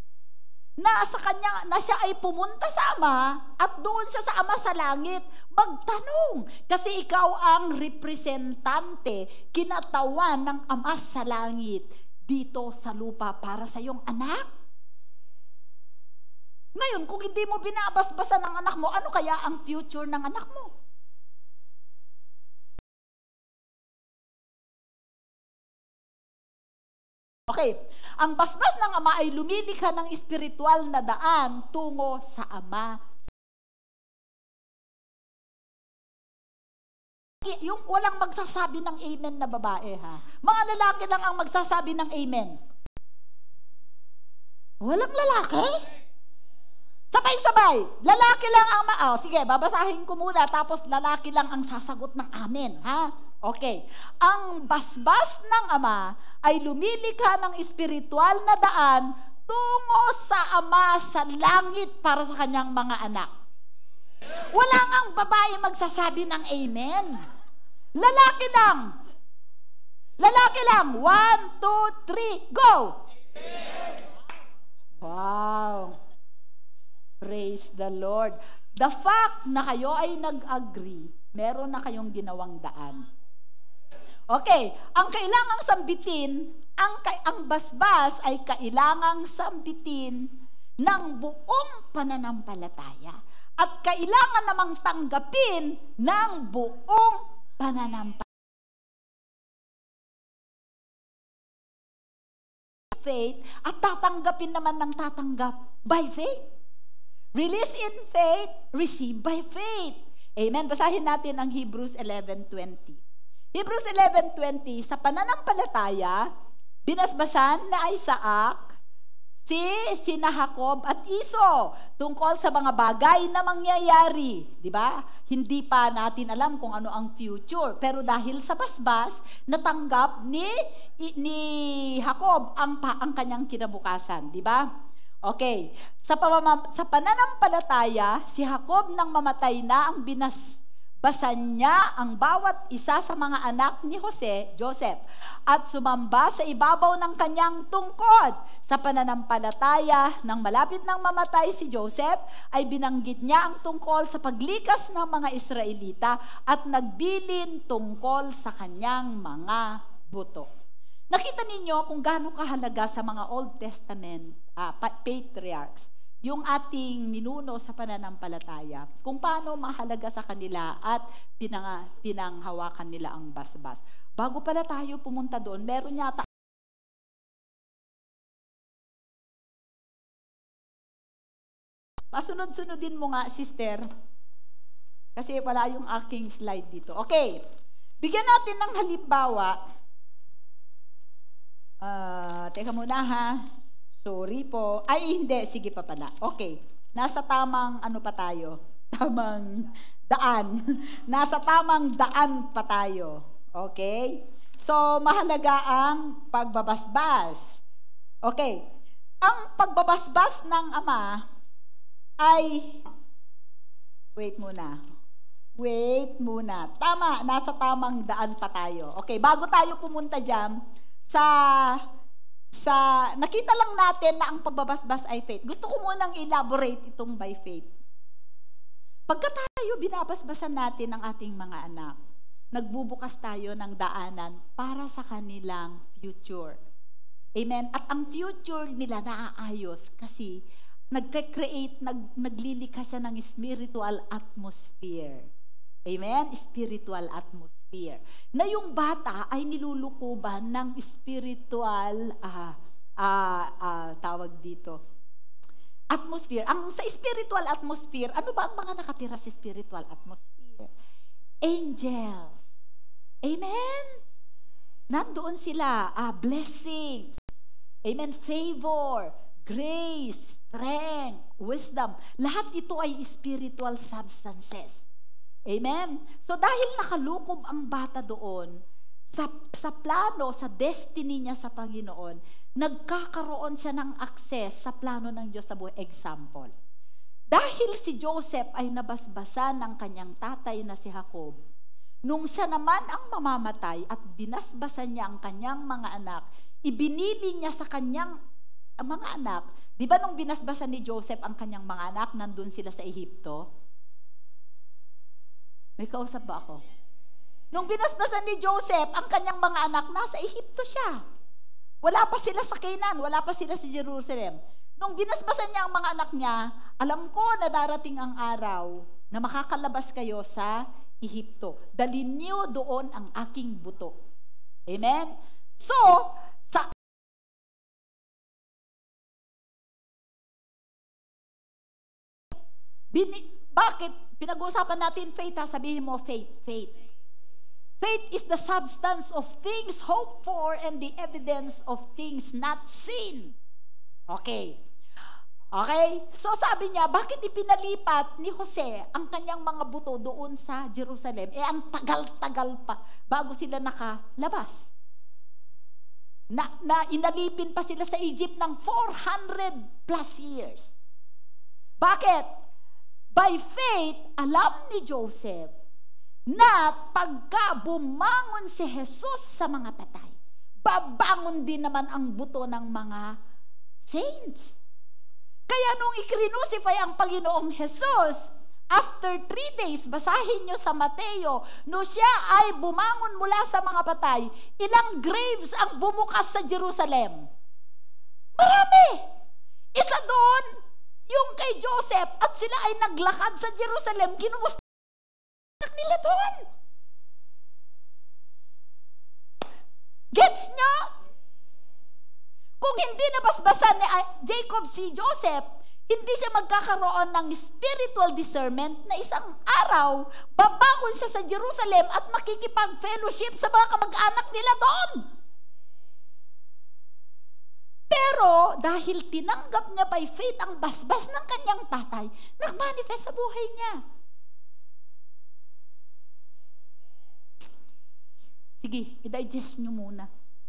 Na sa kanya, na siya ay pumunta sa Ama at doon siya sa Ama sa langit magtanong. Kasi ikaw ang representante, kinatawan ng Ama sa langit dito sa lupa para sa iyong anak. Ngayon, kung hindi mo binabasbasan ng anak mo, ano kaya ang future ng anak mo? Okay, ang basbas ng Ama ay lumilikha ng espiritual na daan tungo sa Ama. Yung walang magsasabi ng amen na babae, ha? Mga lalaki lang ang magsasabi ng amen. Walang lalaki? Sabay-sabay, lalaki lang ang ma... Oh, sige, babasahin ko muna, tapos lalaki lang ang sasagot ng amen, ha? Okay. Ang basbas ng Ama ay lumilikha ng espiritual na daan tungo sa Ama sa langit para sa kanyang mga anak. Wala ngang babae magsasabi ng amen. Lalaki lang. Lalaki lang. One, two, three, go! Wow! Praise Praise the Lord. The fact na kayo ay nag-agree, meron na kayong ginawang daan. Okay, ang kailangang sambitin, ang, ang basbas ay kailangang sambitin ng buong pananampalataya. At kailangan namang tanggapin ng buong pananampalataya. Faith, at tatanggapin naman ng tatanggap by faith. Release in faith, receive by faith. Amen. Basahin natin ang Hebrews eleven twenty. Hebrews eleven twenty, sa pananampalataya, binasbasan na Isaac si sina Jacob at Iso tungkol sa mga bagay na mangyayari, di ba? Hindi pa natin alam kung ano ang future, pero dahil sa basbas, natanggap ni ni Jacob ang ang kanyang kinabukasan, di ba? Okay, sa pamama, sa pananampalataya, si Jacob nang mamatay na ang binasbasan niya ang bawat isa sa mga anak ni Jose, Joseph, at sumamba sa ibabaw ng kanyang tungkod. Sa pananampalataya, nang malapit nang mamatay si Joseph, ay binanggit niya ang tungkol sa paglikas ng mga Israelita at nagbilin tungkol sa kanyang mga buto. Nakita ninyo kung gaano kahalaga sa mga Old Testament uh, patriarchs yung ating ninuno sa pananampalataya, kung paano mahalaga sa kanila at pinang, pinanghawakan nila ang basbas. Bago pala tayo pumunta doon, meron yata pasunod-sunodin mo nga, sister, kasi wala yung aking slide dito. Okay, bigyan natin ng halimbawa. Uh, teka muna ha. Sorry po. Ay, hindi. Sige pa pala. Okay. Nasa tamang ano pa tayo? Tamang daan. Nasa tamang daan pa tayo. Okay? So, mahalaga ang pagbabasbas. Okay. Ang pagbabasbas ng ama ay, wait muna. Wait muna. Tama. Nasa tamang daan pa tayo. Okay. Bago tayo pumunta dyan, sa sa nakita lang natin na ang pagbabasbas ay faith. Gusto ko munang elaborate itong by faith. Pagka tayo binabasbasan natin ang ating mga anak, nagbubukas tayo ng daanan para sa kanilang future. Amen? At ang future nila naaayos kasi nagka-create, nag, naglilika siya ng spiritual atmosphere. Amen? Spiritual atmosphere. Na yung bata ay nilulukuban ng spiritual uh, uh, uh, tawag dito atmosphere. Ang sa spiritual atmosphere, ano ba ang mga nakatira sa spiritual atmosphere? Angels. Amen? Nandoon sila, uh, blessings. Amen? Favor, grace, strength, wisdom. Lahat ito ay spiritual substances. Amen? So dahil nakalukob ang bata doon, sa, sa plano, sa destiny niya sa Panginoon, nagkakaroon siya ng access sa plano ng Diyos sa buhay. Example, dahil si Joseph ay nabasbasan ng kanyang tatay na si Jacob, nung siya naman ang mamamatay at binasbasan niya ang kanyang mga anak, ibinili niya sa kanyang mga anak. Di ba nung binasbasan ni Joseph ang kanyang mga anak, nandun sila sa Ehipto? May kausap ba ako? Nung binasbasan ni Joseph, ang kanyang mga anak, nasa Ehipto siya. Wala pa sila sa Canaan, wala pa sila sa Jerusalem. Nung binasbasan niya ang mga anak niya, alam ko na darating ang araw na makakalabas kayo sa Ehipto. Dalhin niyo doon ang aking buto. Amen? So, sa Bini, bakit? Pinag-uusapan natin faith, ha? Sabihin mo, faith, faith. Faith is the substance of things hoped for and the evidence of things not seen. Okay. Okay? So sabi niya, bakit ipinalipat ni Jose ang kanyang mga buto doon sa Jerusalem? Eh, ang tagal-tagal pa bago sila nakalabas. Na, na inalipin pa sila sa Egypt ng four hundred plus years. Bakit? By faith, alam ni Joseph na pagka bumangon si Jesus sa mga patay, babangon din naman ang buto ng mga saints. Kaya Kaya nung ikrinusify ang Panginoong Jesus, after three days, basahin nyo sa Mateo, no siya ay bumangon mula sa mga patay, ilang graves ang bumukas sa Jerusalem? Marami! Isa doon, yung kay Joseph, at sila ay naglakad sa Jerusalem, kinumusta anak nila doon. Gets nyo? Kung hindi nabasbasan ni Jacob si Joseph, hindi siya magkakaroon ng spiritual discernment na isang araw, babangon siya sa Jerusalem at makikipag-fellowship sa mga kamag-anak nila doon. Pero dahil tinanggap niya by faith ang basbas ng kanyang tatay, nag-manifest sa buhay niya. Sige, i-digest nyo muna.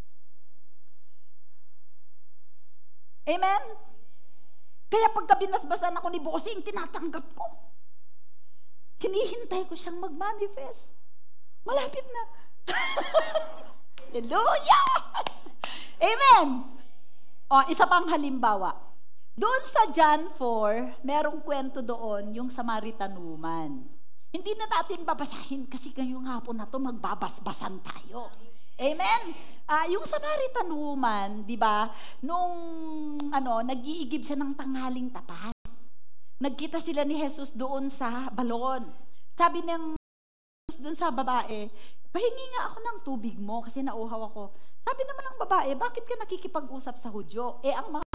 Amen? Kaya pagka binasbasan ako ni Bossing, tinatanggap ko. Hinihintay ko siyang mag-manifest. Malapit na. Hallelujah! Amen! O, isa pang halimbawa. Doon sa John four, merong kwento doon, yung Samaritan woman. Hindi na natin babasahin kasi ngayong hapon na to magbabasbasan tayo. Amen? Uh, yung Samaritan woman, di ba, nung ano, nag-iigib siya ng tanghaling tapat. Nagkita sila ni Jesus doon sa balon. Sabi ng doon sa babae, pahingi nga ako ng tubig mo kasi nauhaw ako. Sabi naman ng babae, bakit ka nakikipag-usap sa Hudyo? Eh, ang mga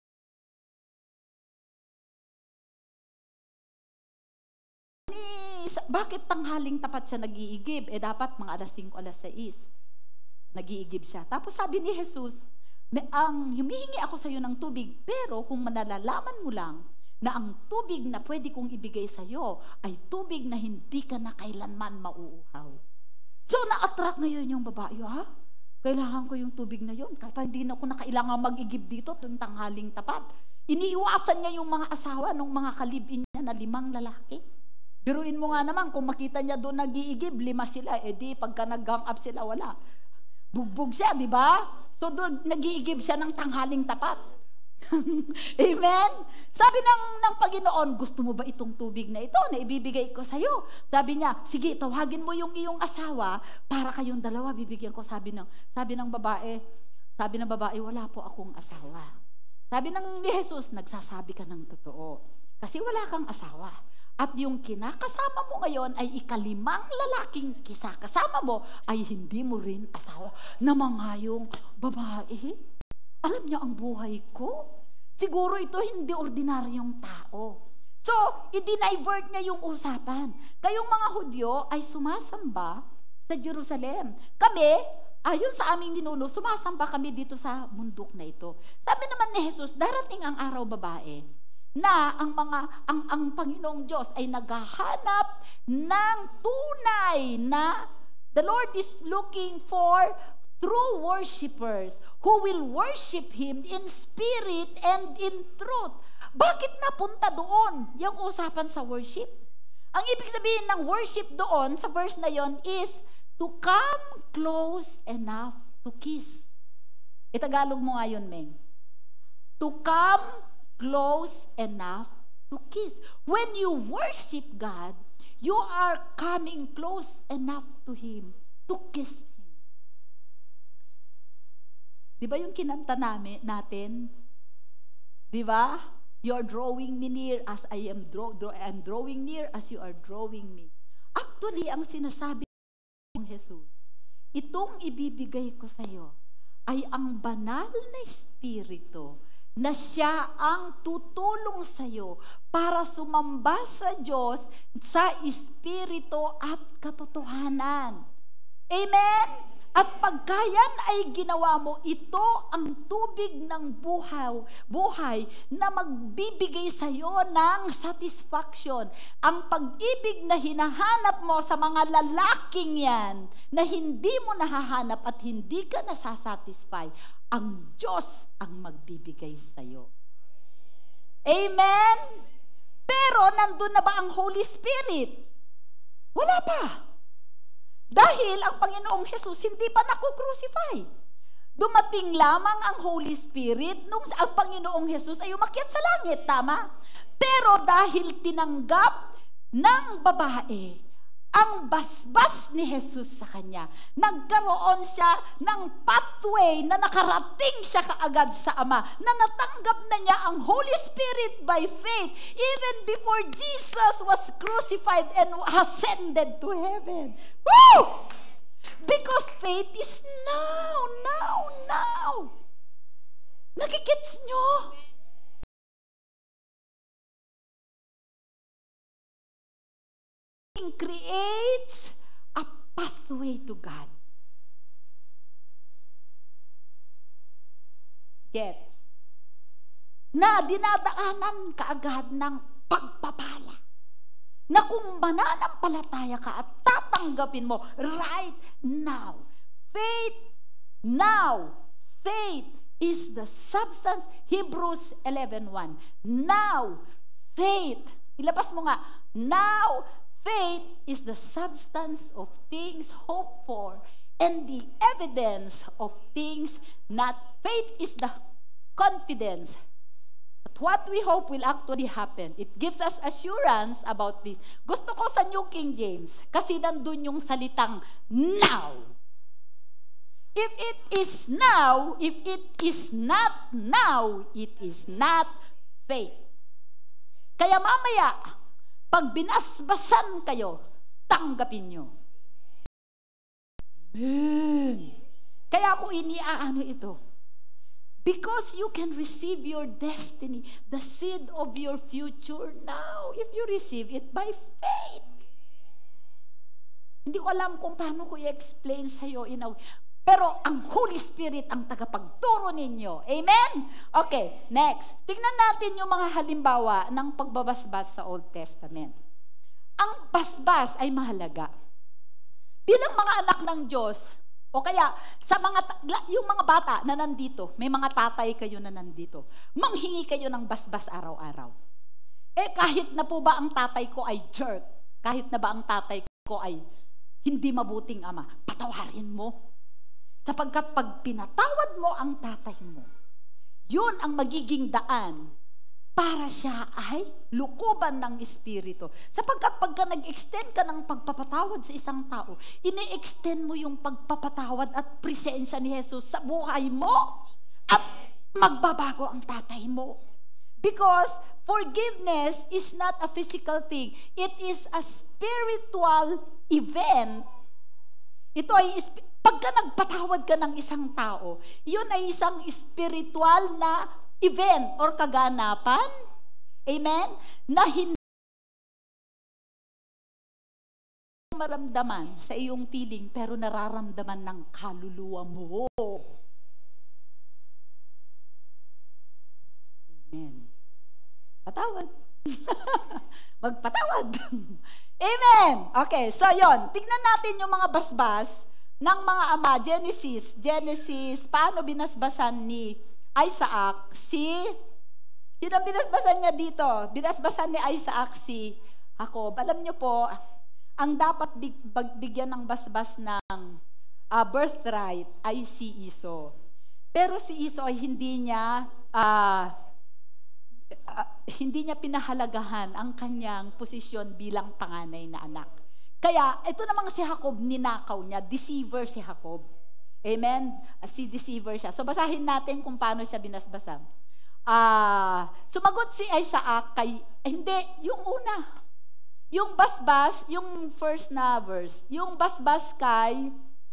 ni, bakit tanghaling tapat siya nag-iigib? Eh, dapat mga alas singko, alas sais. Nag-iigib siya. Tapos sabi ni Jesus, ang humihingi ako sa iyo ng tubig, pero kung manalalaman mo lang na ang tubig na pwede kong ibigay sa iyo ay tubig na hindi ka na kailanman mauuhaw. So, na-attract ngayon yung babae, ha? Kailangan ko yung tubig na yun. Kapag hindi na ako na kailangan mag-igib dito, itong tanghaling tapat. Iniiwasan niya yung mga asawa ng mga kalibin niya na limang lalaki. Biruin mo nga naman, kung makita niya doon nag-iigib, lima sila, eh di, pagka nag-gang up sila, wala. Bugbog siya, di ba? So doon nag-iigib siya ng tanghaling tapat. Amen? Sabi ng, ng Panginoon, gusto mo ba itong tubig na ito na ibibigay ko sa iyo? Sabi niya, sige, tawagin mo yung iyong asawa para kayong dalawa bibigyan ko. Sabi ng, sabi ng babae, sabi ng babae, wala po akong asawa. Sabi ng ni Jesus, nagsasabi ka ng totoo. Kasi wala kang asawa. At yung kinakasama mo ngayon ay ikalimang lalaking kisakasama mo ay hindi mo rin asawa. Namangayong babae, alam niya ang buhay ko. Siguro ito hindi ordinaryong tao. So, i-divert niya yung usapan. Kayong mga Hudyo ay sumasamba sa Jerusalem. Kami, ayon sa aming ninuno, sumasamba kami dito sa bundok na ito. Sabi naman ni Jesus, darating ang araw babae, na ang mga ang ang Panginoong Diyos ay naghahanap ng tunay na the Lord is looking for true worshipers who will worship Him in spirit and in truth. Bakit napunta doon yung usapan sa worship? Ang ibig sabihin ng worship doon sa verse na yon is to come close enough to kiss. Itagalog mo nga yun, Meng. To come close enough to kiss. When you worship God, you are coming close enough to Him to kiss Him. Di ba yung kinanta namin, natin? Di ba? You're drawing me near as I am draw, draw, I'm drawing near as you are drawing me. Actually, ang sinasabi ng Jesus, itong ibibigay ko sa iyo ay ang banal na Espiritu na siya ang tutulong sa iyo para sumamba sa Diyos sa Espiritu at katotohanan. Amen? At pagkayan ay ginawa mo, ito ang tubig ng buhay, buhay na magbibigay sa iyo ng satisfaction. Ang pag-ibig na hinahanap mo sa mga lalaking yan, na hindi mo nahahanap at hindi ka nasasatisfy, ang Diyos ang magbibigay sa iyo. Amen? Pero nandun na ba ang Holy Spirit? Wala pa. Dahil ang Panginoong Jesus hindi pa naku-crucify. Dumating lamang ang Holy Spirit nung ang Panginoong Jesus ay umakyat sa langit, tama? Pero dahil tinanggap ng babae ang basbas ni Jesus sa kanya, nagkaroon siya ng pathway na nakarating siya kaagad sa Ama, na natanggap na niya ang Holy Spirit by faith even before Jesus was crucified and ascended to heaven. Woo! Because faith is now, now, now. Nakikits nyo? Creates a pathway to God. Gets? Na dinadaanan kaagad ng pagpapala. Na kung mananampalataya ka at tatanggapin mo right now. Faith now. Faith is the substance. Hebrews eleven one. Now, faith. Ilabas mo nga. Now, faith is the substance of things hoped for and the evidence of things not. Faith is the confidence that what we hope will actually happen. It gives us assurance about this. Gusto ko sa New King James kasi nandun yung salitang now. If it is now, if it is not now, it is not faith. Kaya mamaya, pag binasbasan kayo, tanggapin nyo. Amen. Kaya ako iniaano ito. Because you can receive your destiny, the seed of your future now, if you receive it by faith. Hindi ko alam kung paano ko i-explain sa'yo in a way. Pero ang Holy Spirit ang tagapagturo ninyo. Amen? Okay, next. Tingnan natin yung mga halimbawa ng pagbabasbas sa Old Testament. Ang basbas ay mahalaga. Bilang mga anak ng Diyos, o kaya sa mga yung mga bata na nandito, may mga tatay kayo na nandito, manghingi kayo ng basbas araw-araw. Eh kahit na po ba ang tatay ko ay jerk, kahit na ba ang tatay ko ay hindi mabuting ama, patawarin mo. Sapagkat pag pinatawad mo ang tatay mo, yun ang magiging daan para siya ay lukuban ng Espiritu. Sapagkat pagka nag-extend ka ng pagpapatawad sa isang tao, ini-extend mo yung pagpapatawad at presensya ni Jesus sa buhay mo at magbabago ang tatay mo. Because forgiveness is not a physical thing. It is a spiritual event. Ito ay pagka nagpatawad ka ng isang tao, yun ay isang spiritual na event or kaganapan. Amen? Na hindi maramdaman sa iyong feeling, pero nararamdaman ng kaluluwa mo. Amen. Patawad. Magpatawad. Amen. Okay, so yon. Tignan natin yung mga basbas ng mga ama. Genesis. Genesis, paano binasbasan ni Isaac si... Sino binasbasan niya dito? Binasbasan ni Isaac si Jacob. Alam niyo po, ang dapat big, bigyan ng basbas ng uh, birthright ay si Esau. Pero si Esau ay hindi niya... Uh, Uh, hindi niya pinahalagahan ang kanyang posisyon bilang panganay na anak. Kaya, ito namang si Jacob, ninakaw niya. Deceiver si Jacob. Amen? Uh, si deceiver siya. So, basahin natin kung paano siya binasbasan. Uh, sumagot si Isaac kay, eh, hindi, yung una. Yung basbas, yung first na verse. Yung basbas kay,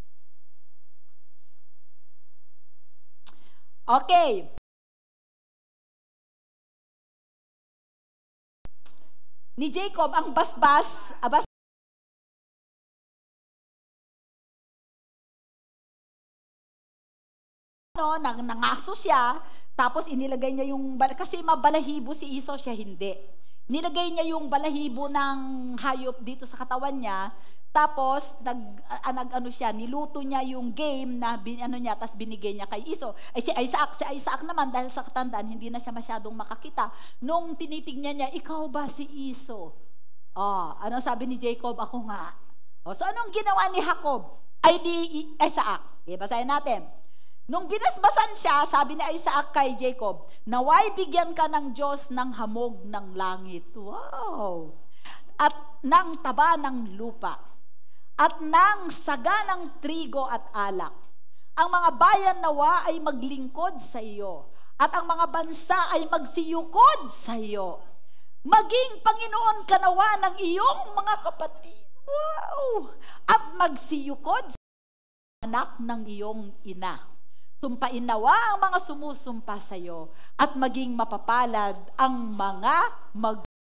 okay. Ni Jacob, ang basbas, abas, no, nang nangaso siya, tapos inilagay niya yung, kasi mabalahibo si Esau, siya hindi. Nilagay niya yung balahibo ng hayop dito sa katawan niya, tapos nag, uh, nag ano siya, niluto niya yung game na bin, ano niya, tapos binigay niya kay Esau. Ay si Isaac, si Isaac naman dahil sa katandaan, hindi na siya masyadong makakita. Nung tinitingnan niya, ikaw ba si Esau? Oh, ano sabi ni Jacob? Ako nga. Oh, so anong ginawa ni Jacob? Ay di Isaac. Okay, basahin natin. Nung binasbasan siya, sabi ni Isaac kay Jacob, naway bigyan ka ng Diyos ng hamog ng langit. Wow! At ng taba ng lupa. At ng saga ng trigo at alak. Ang mga bayan nawa ay maglingkod sa iyo. At ang mga bansa ay magsiyukod sa iyo. Maging Panginoon ka nawa ng iyong mga kapatid. Wow! At magsiyukod sa anak ng iyong ina. Sumpain nawa ang mga sumusumpa sa iyo at maging mapapalad ang mga mag...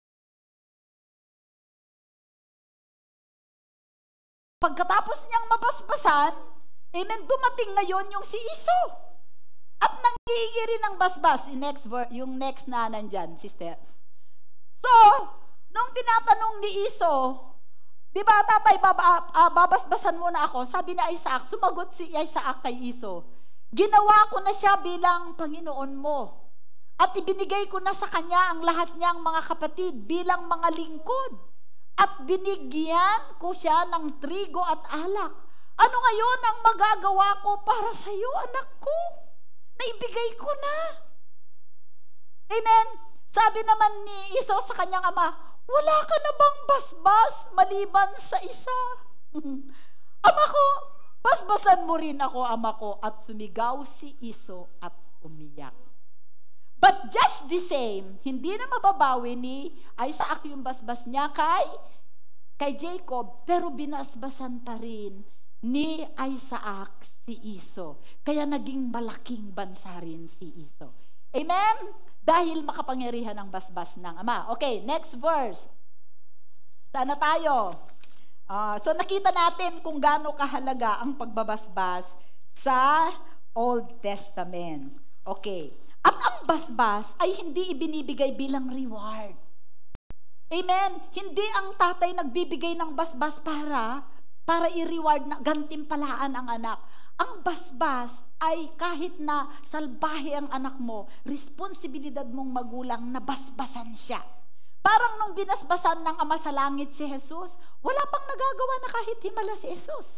Pagkatapos niyang mabasbasan, amen, dumating ngayon yung si Iso. At nangihingi rin ng basbas. Yung next, yung next na nandyan, sister. So, nung tinatanong ni Iso, di ba, tatay, baba, uh, babasbasan muna ako. Sabi ni Isaac, sumagot si Isaac kay Iso, ginawa ko na siya bilang Panginoon mo. At ibinigay ko na sa kanya ang lahat niyang mga kapatid bilang mga lingkod. At binigyan ko siya ng trigo at alak. Ano ngayon ang magagawa ko para sa iyo, anak ko? Naibigay ko na. Amen? Sabi naman ni Iso sa kanyang ama, wala ka na bang basbas maliban sa isa? Ama ko, basbasan mo rin ako, ama ko. At sumigaw si Iso at umiyak. But just the same, hindi na mababawi ni Isaac yung basbas niya kay, kay Jacob, pero binasbasan pa rin ni Isaac si Iso. Kaya naging malaking bansa rin si Iso. Amen? Dahil makapangyarihan ang basbas ng ama. Okay, next verse. Sana tayo? Uh, so nakita natin kung gaano kahalaga ang pagbabasbas sa Old Testament. Okay. At ang basbas ay hindi ibinibigay bilang reward. Amen? Hindi ang tatay nagbibigay ng basbas para para i-reward na gantimpalaan ang anak. Ang basbas ay kahit na salbahe ang anak mo, responsibilidad mong magulang na basbasan siya. Parang nung binasbasan ng Ama sa Langit si Jesus, wala pang nagagawa na kahit himala si Jesus.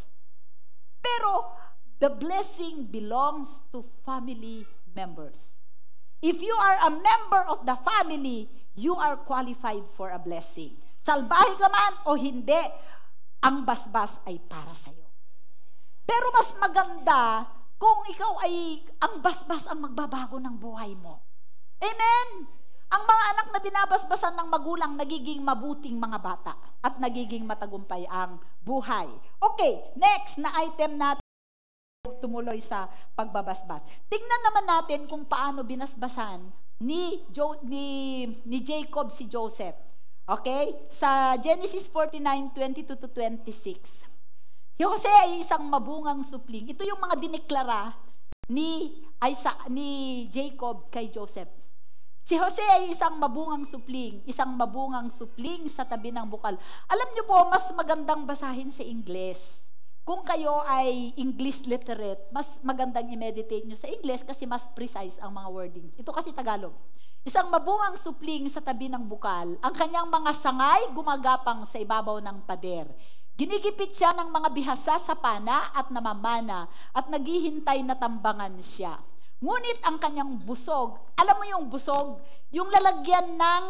Pero the blessing belongs to family members. If you are a member of the family, you are qualified for a blessing. Salbahe ka man o hindi, ang basbas ay para sa'yo. Pero mas maganda kung ikaw ay, ang basbas ang magbabago ng buhay mo. Amen? Ang mga anak na binabasbasan ng magulang, nagiging mabuting mga bata at nagiging matagumpay ang buhay. Okay, next na item natin, tumuloy sa pagbabasbas. Tingnan naman natin kung paano binasbasan ni, jo, ni, ni Jacob si Joseph. Okay? Sa Genesis forty-nine, twenty-two to twenty-six. Si Jose ay isang mabungang supling. Ito yung mga dineklara ni, Isaac, ni Jacob kay Joseph. Si Jose ay isang mabungang supling, isang mabungang supling sa tabi ng bukal. Alam niyo po, mas magandang basahin sa Ingles. Kung kayo ay English literate, mas magandang i-meditate nyo sa English kasi mas precise ang mga wordings. Ito kasi Tagalog. Isang mabungang supling sa tabi ng bukal, ang kanyang mga sangay gumagapang sa ibabaw ng pader. Ginigipit siya ng mga bihasa sa pana at namamana at naghihintay na tambangan siya. Ngunit ang kanyang busog, alam mo yung busog, yung lalagyan ng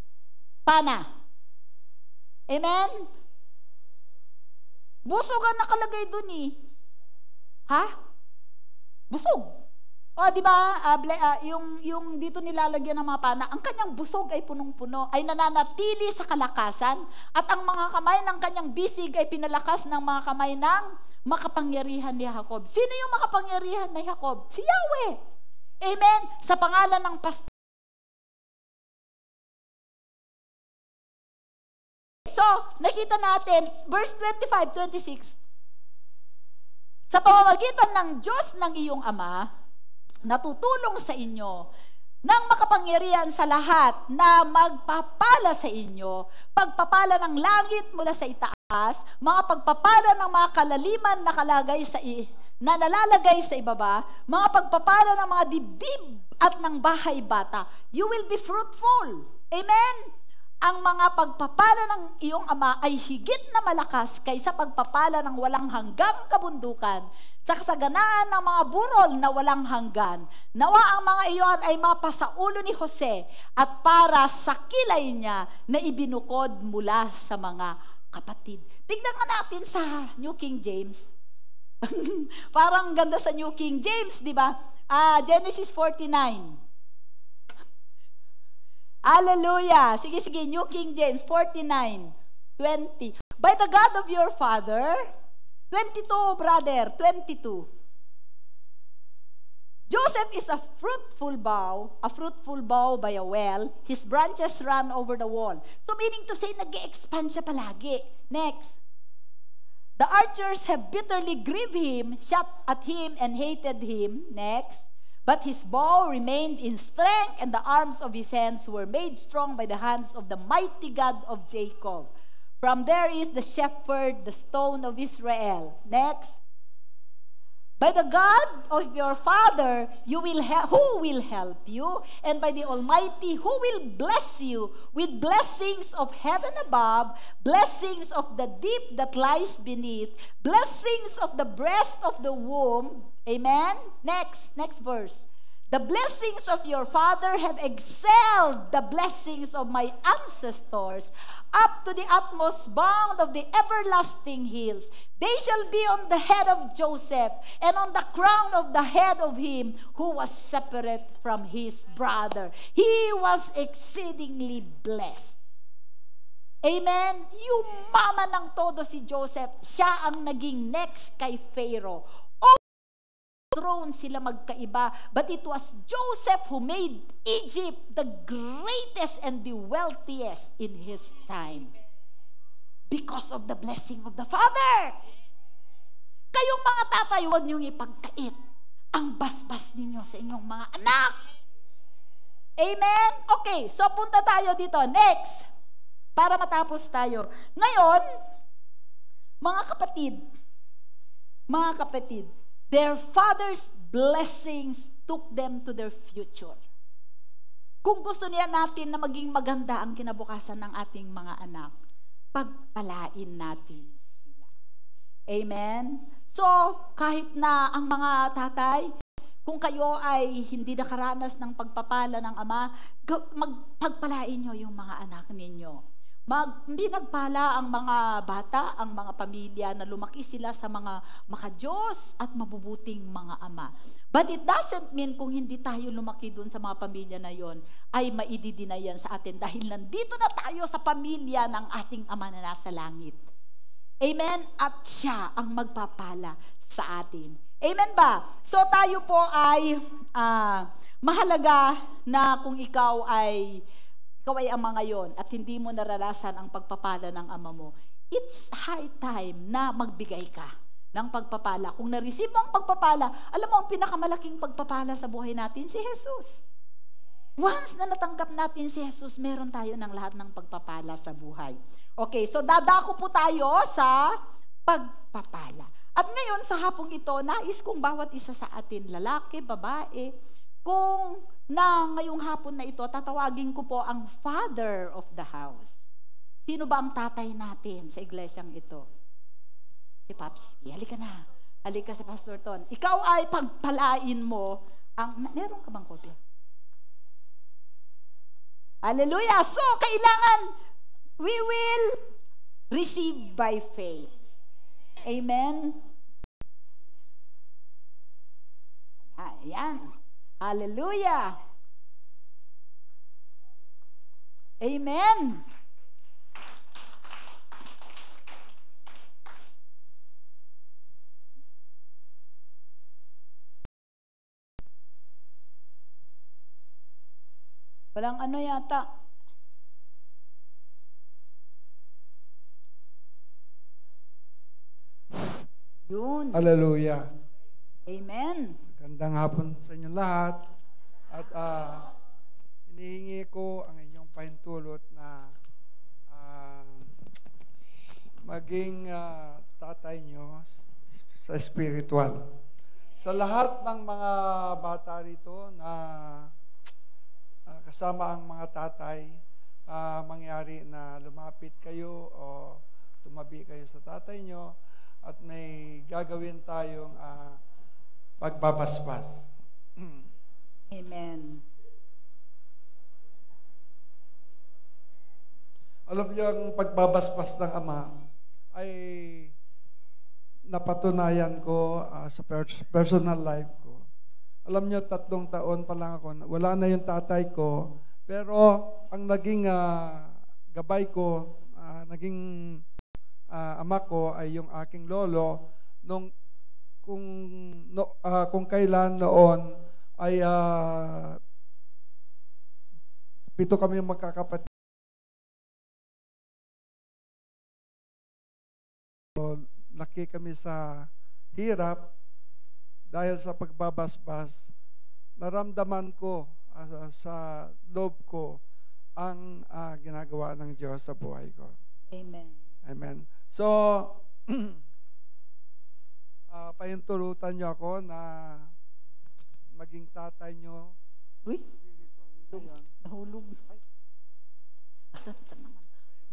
pana. Amen? Busog ang nakalagay dun eh. Ha? Busog. O, di ba, uh, uh, yung, yung dito nilalagyan ng mga pana, ang kanyang busog ay punong-puno, ay nananatili sa kalakasan, at ang mga kamay ng kanyang bisig ay pinalakas ng mga kamay ng makapangyarihan ni Jacob. Sino yung makapangyarihan ni Jacob? Si Yahweh. Amen? Sa pangalan ng pastor. So, nakita natin, verse twenty-five, twenty-six. Sa pamamagitan ng Diyos ng iyong Ama, natutulong sa inyo ng makapangyarihan sa lahat na magpapala sa inyo, pagpapala ng langit mula sa itaas, mga pagpapala ng mga kalaliman na kalagay sa i, na nalalagay sa ibaba, mga pagpapala ng mga dibdib at ng bahay bata. You will be fruitful. Amen? ang mga pagpapala ng iyong ama ay higit na malakas kaysa pagpapala ng walang hanggang kabundukan, sa kasaganaan ng mga burol na walang hanggan. Nawa ang mga iyon ay mapa sa ulo ni Jose at para sa kilay niya na ibinukod mula sa mga kapatid. Tignan nga natin sa New King James. Parang ganda sa New King James, di ba? Ah, Genesis forty-nine. Hallelujah! Sige, sige, New King James, forty-nine, twenty. By the God of your father, twenty-two, brother, twenty-two. Joseph is a fruitful bough, a fruitful bough by a well. His branches run over the wall. So meaning to say, nag-expand siya palagi. Next. The archers have bitterly grieved him, shot at him, and hated him. Next. But his bow remained in strength, and the arms of his hands were made strong by the hands of the mighty God of Jacob. From there is the shepherd, the stone of Israel. Next. By the God of your father, you will ha- who will help you, and by the Almighty, who will bless you with blessings of heaven above, blessings of the deep that lies beneath, blessings of the breast of the womb. Amen? Next, next verse. The blessings of your father have excelled the blessings of my ancestors up to the utmost bound of the everlasting hills. They shall be on the head of Joseph and on the crown of the head of him who was separate from his brother. He was exceedingly blessed. Amen? Yumaman ng todo si Joseph. Siya ang naging next kay Pharaoh. Throne sila magkaiba, but it was Joseph who made Egypt the greatest and the wealthiest in his time because of the blessing of the Father. Kayong mga tatay, huwag niyong ipagkait ang basbas ninyo sa inyong mga anak. Amen? Okay, so punta tayo dito. Next, para matapos tayo. Ngayon, mga kapatid, mga kapatid, their father's blessings took them to their future. Kung gusto niya natin na maging maganda ang kinabukasan ng ating mga anak, pagpalain natin sila. Amen? So, kahit na ang mga tatay, kung kayo ay hindi nakaranas ng pagpapala ng ama, magpagpalain nyo yung mga anak ninyo. Mag, hindi nagpala ang mga bata, ang mga pamilya na lumaki sila sa mga makadiyos at mabubuting mga ama. But it doesn't mean kung hindi tayo lumaki dun sa mga pamilya na yon, ay maididinayan sa atin dahil nandito na tayo sa pamilya ng ating ama na nasa langit. Amen? At siya ang magpapala sa atin. Amen ba? So tayo po ay uh, mahalaga na kung ikaw ay ikaw ay ama ngayon at hindi mo naranasan ang pagpapala ng ama mo, it's high time na magbigay ka ng pagpapala. Kung na-receive mo ang pagpapala, alam mo ang pinakamalaking pagpapala sa buhay natin, si Jesus. Once na natanggap natin si Jesus, meron tayo ng lahat ng pagpapala sa buhay. Okay, so dadako po tayo sa pagpapala. At ngayon sa hapong ito, nais kong bawat isa sa atin, lalaki, babae, kung na ngayong hapon na ito, tatawagin ko po ang father of the house. Sino ba ang tatay natin sa iglesyang ito? Si Papsi. Halika na. Halika si Pastor Ton. Ikaw ay pagpalain mo ang... Meron ka bang kopya? Hallelujah! So, kailangan we will receive by faith. Amen? Ayan. Hallelujah! Amen! Walang ano yata. Yun. Hallelujah. Amen. Magandang hapon sa inyong lahat. At uh, hinihingi ko ang inyong pahintulot na uh, maging uh, tatay nyo sa spiritual. Sa lahat ng mga bata rito na uh, kasama ang mga tatay, ah, mangyari na lumapit kayo o tumabi kayo sa tatay nyo at may gagawin tayong ah, pagbabasbas. Amen. Alam niyo, ang pagbabasbas ng ama ay napatunayan ko uh, sa per- personal life ko. Alam niyo, tatlong taon pa lang ako, wala na yung tatay ko, pero ang naging uh, gabay ko, uh, naging uh, ama ko ay yung aking lolo nung kung no, uh, kung kailan noon ay uh, pito kami magkakapatid. Laki kami sa hirap dahil sa pagbabasbas. Naramdaman ko uh, sa loob ko ang uh, ginagawa ng Diyos sa buhay ko. Amen. Amen. So, uh, pahintulutan niyo ako na maging tatay niyo. Uy, nahulog. Ito, ito naman.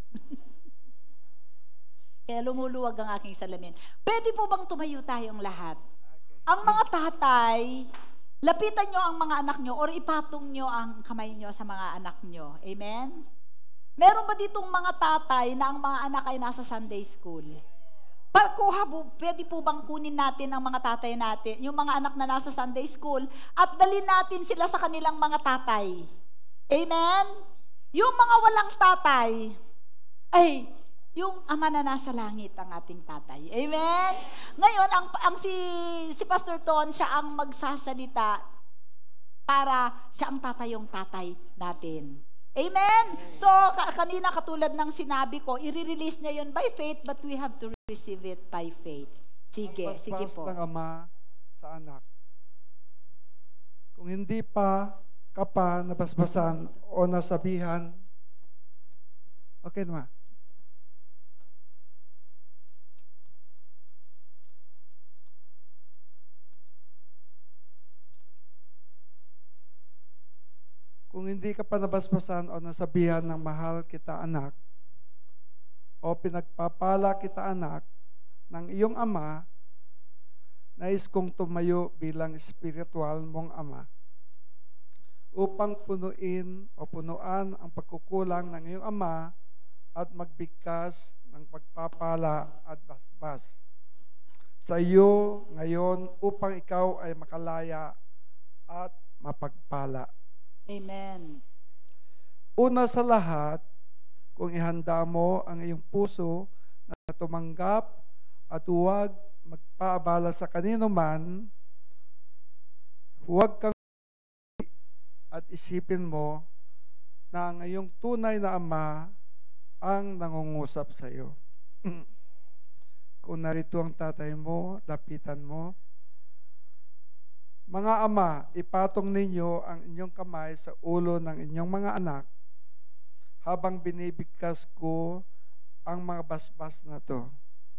Kaya lumuluwag ang aking salamin. Pwede po bang tumayo tayong lahat? Okay. Ang mga tatay, lapitan nyo ang mga anak nyo or ipatong nyo ang kamay nyo sa mga anak nyo. Amen? Meron ba ditong mga tatay na ang mga anak ay nasa Sunday school? Pagkuha po, pwede po bang kunin natin ang mga tatay natin, yung mga anak na nasa Sunday school, at dalhin natin sila sa kanilang mga tatay? Amen? Yung mga walang tatay, ay, yung ama na nasa langit ang ating tatay. Amen? Ngayon, ang, ang si, si Pastor Ton, siya ang magsasalita para siya ang tatayong tatay natin. Amen? So, ka- kanina katulad ng sinabi ko, i-release niya yun by faith, but we have to receive it by faith. Sige, ang sige po. ng ama sa anak. Kung hindi pa ka pa nabasbasan o nasabihan, okay naman. Kung hindi ka pa nabasbasan o nasabihan ng mahal kita anak, o pinagpapala kita anak ng iyong ama, nais kong tumayo bilang espiritual mong ama, upang punuin o punuan ang pagkukulang ng iyong ama at magbigkas ng pagpapala at basbas sa iyo ngayon upang ikaw ay makalaya at mapagpala. Amen. Una sa lahat, kung ihanda mo ang iyong puso na tumanggap at huwag magpaabala sa kanino man, huwag kang at isipin mo na ang iyong tunay na ama ang nangungusap sa iyo. Kung narito ang tatay mo, lapitan mo. Mga ama, ipatong ninyo ang inyong kamay sa ulo ng inyong mga anak habang binibigkas ko ang mga basbas na to.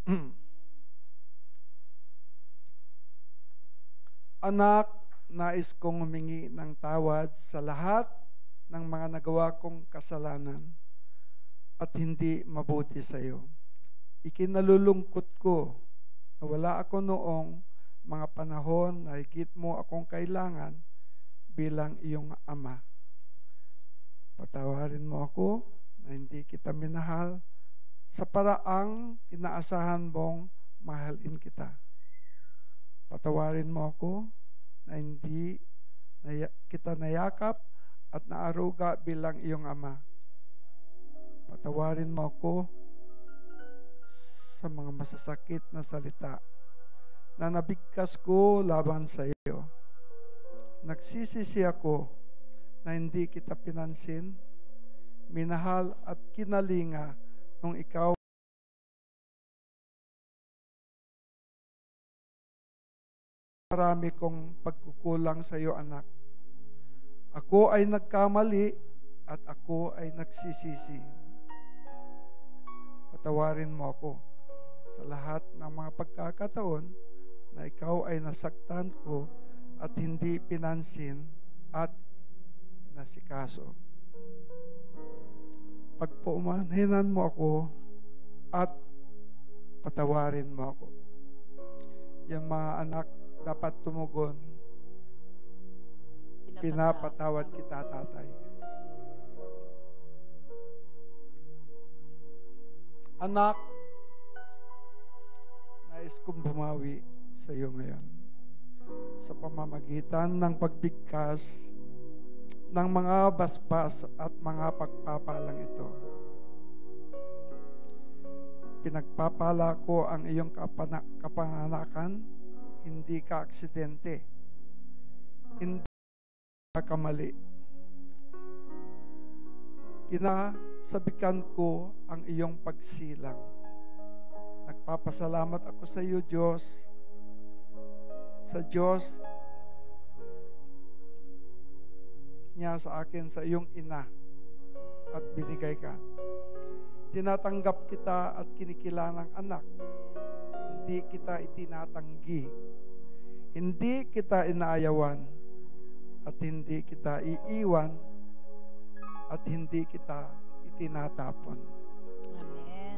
Anak, nais kong humingi ng tawad sa lahat ng mga nagawa kong kasalanan at hindi mabuti sa iyo. Ikinalulungkot ko na wala ako noong mga panahon na higit mo akong kailangan bilang iyong ama. Patawarin mo ako na hindi kita minahal sa paraang inaasahan mong mahalin kita. Patawarin mo ako na hindi na kita nayakap at naaruga bilang iyong ama. Patawarin mo ako sa mga masasakit na salita na nabigkas ko laban sa iyo. Nagsisisi ako na hindi kita pinansin, minahal at kinalinga nung ikaw marami kong pagkukulang sa iyo, anak. Ako ay nagkamali at ako ay nagsisisi. Patawarin mo ako sa lahat ng mga pagkakataon na ikaw ay nasaktan ko at hindi pinansin at nasikaso. pagpumanhinan mo ako at patawarin mo ako. Yung mga anak dapat tumugon, pinapatawad kita, Tatay. Anak, nais kong bumawi sa iyo ngayon sa pamamagitan ng pagbigkas ng mga basbas at mga pagpapalang ito. Pinagpapala ko ang iyong kapana- kapanganakan, hindi ka aksidente, hindi ka kamali. Kinasabikan ko ang iyong pagsilang. Nagpapasalamat ako sa iyo, Diyos, sa Diyos niya sa akin, sa iyong ina, at binigay ka. Tinatanggap kita at kinikilangang anak. Hindi kita itinatanggi. Hindi kita inaayawan at hindi kita iiwan at hindi kita itinatapon. Amen.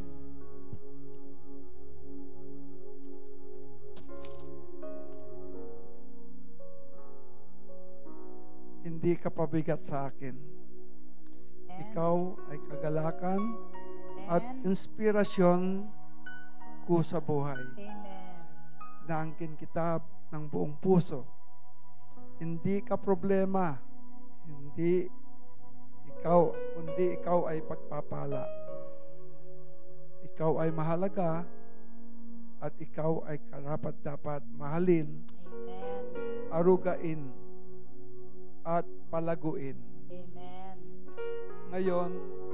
Hindi ka pabigat sa akin. Amen. Ikaw ay kagalakan Amen. at inspirasyon ko sa buhay. Amen. Naangkin kita ng buong puso. Hindi ka problema. Hindi ikaw, kundi ikaw ay pagpapala. Ikaw ay mahalaga at ikaw ay karapat-dapat mahalin, Amen. arugain, at palaguin. Amen. Ngayon,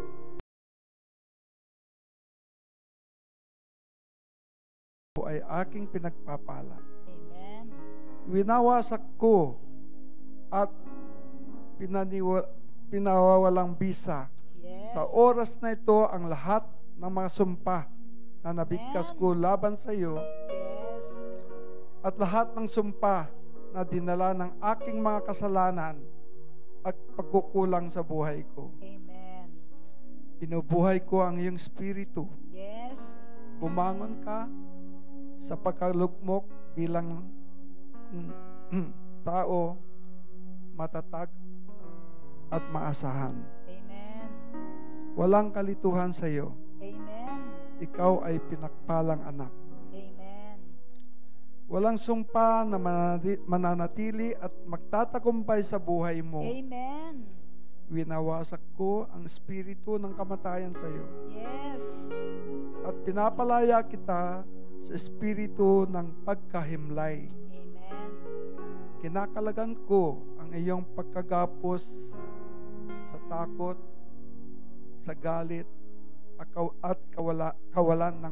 ay aking pinagpapala. Amen. Winawasak ko at pinaniwa, pinawawalang bisa. Yes. Sa oras na ito, ang lahat ng mga sumpa na nabigkas Amen. ko laban sa iyo Yes. at lahat ng sumpa na dinala ng aking mga kasalanan at pagkukulang sa buhay ko. Amen. Binubuhay ko ang iyong spiritu. Yes. Bumangon ka sa pagkalugmok bilang mm, tao matatag at maasahan. Amen. Walang kalituhan sa iyo. Amen. Ikaw ay pinakpalang anak. Amen. Walang sumpa na mananati- mananatili at magtatagumpay sa buhay mo. Amen. Winawasak ko ang espiritu ng kamatayan sa iyo. Yes. At pinapalaya kita sa espiritu ng pagkahimlay. Amen. Kinakalagan ko ang iyong pagkagapos sa takot, sa galit, akaw- at kawala, kawalan ng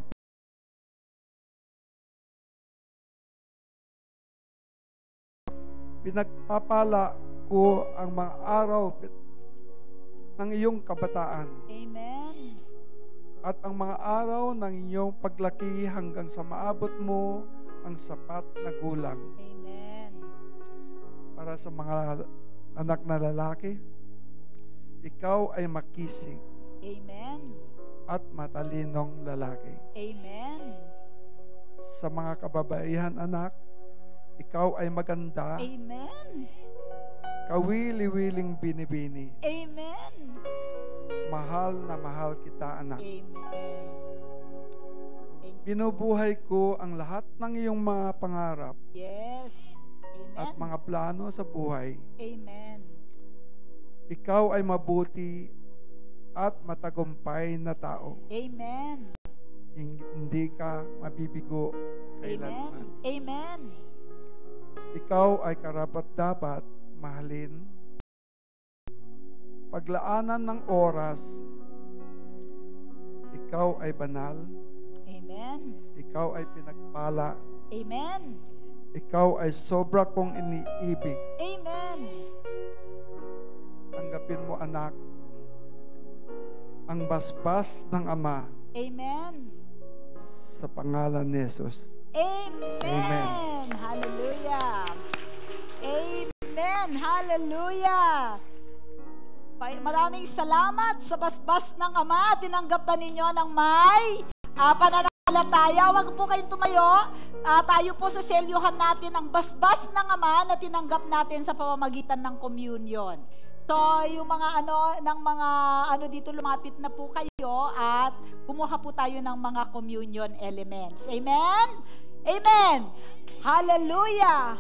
pinagpapala ko ang mga araw ng iyong kabataan Amen. at ang mga araw ng iyong paglaki hanggang sa maabot mo ang sapat na gulang. Amen. Para sa mga anak na lalaki, ikaw ay makisig Amen. at matalinong lalaki. Amen. Sa mga kababaihan anak, ikaw ay maganda, Amen. kawili-wiling binibini. Amen. Mahal na mahal kita, anak. Amen. Binubuhay ko ang lahat ng iyong mga pangarap Yes. at Amen. mga plano sa buhay. Amen. Ikaw ay mabuti at matagumpay na tao. Amen. Hindi ka mabibigo Amen. kailanman. Amen. Ikaw ay karapat-dapat mahalin, paglaanan ng oras. Ikaw ay banal. Amen. Ikaw ay pinagpala. Amen. Ikaw ay sobra kong iniibig. Amen. Tanggapin mo, anak, ang basbas ng Ama Amen. sa pangalan ni Jesus. Amen. Amen. Hallelujah. Amen. Hallelujah. Maraming salamat sa basbas ng Ama. Tinanggap na ninyo ng may uh, pananampalataya. Huwag po kayong tumayo. Uh, tayo po sa selyuhan natin ang basbas ng Ama na tinanggap natin sa pamamagitan ng communion. So, yung mga ano, ng mga ano dito, lumapit na po kayo at kumuha po tayo ng mga communion elements. Amen? Amen! Hallelujah!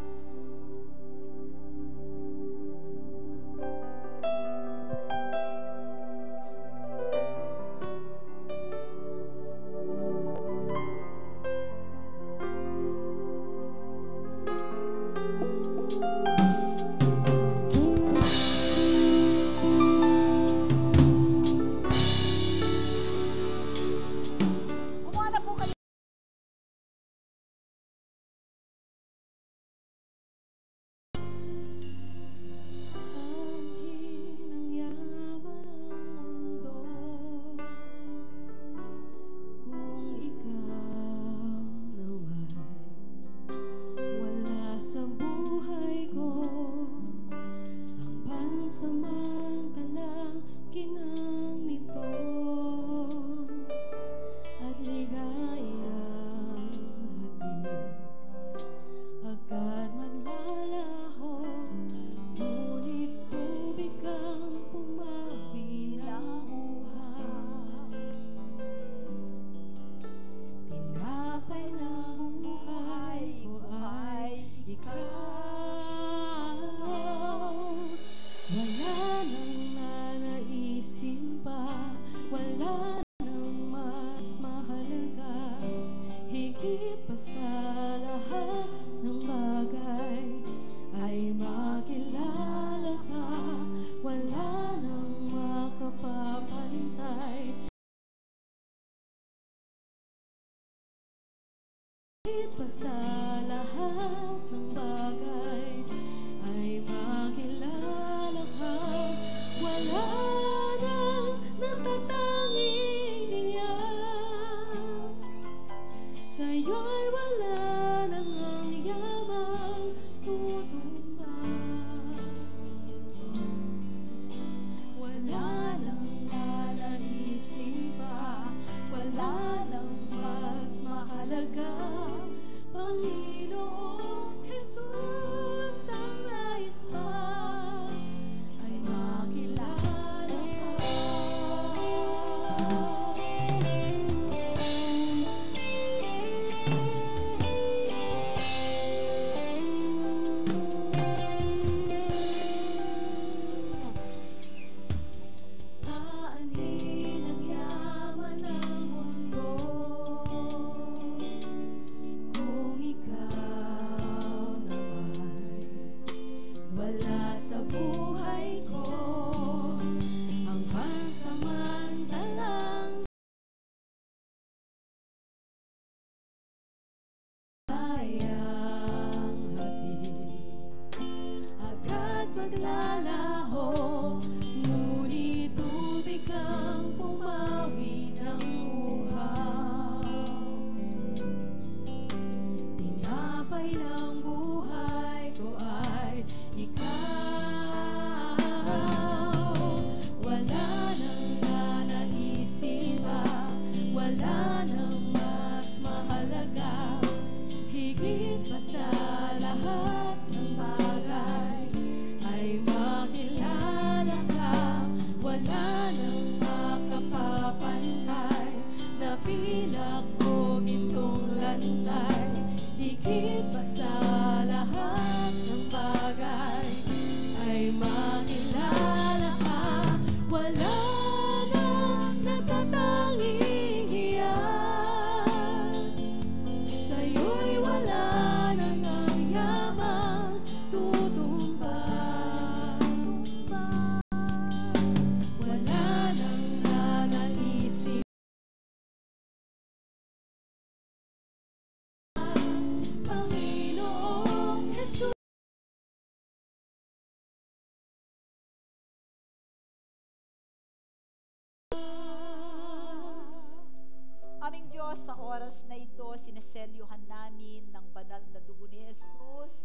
Aming Diyos, sa oras na ito, sineselyuhan namin ng banal na dugo ni Jesus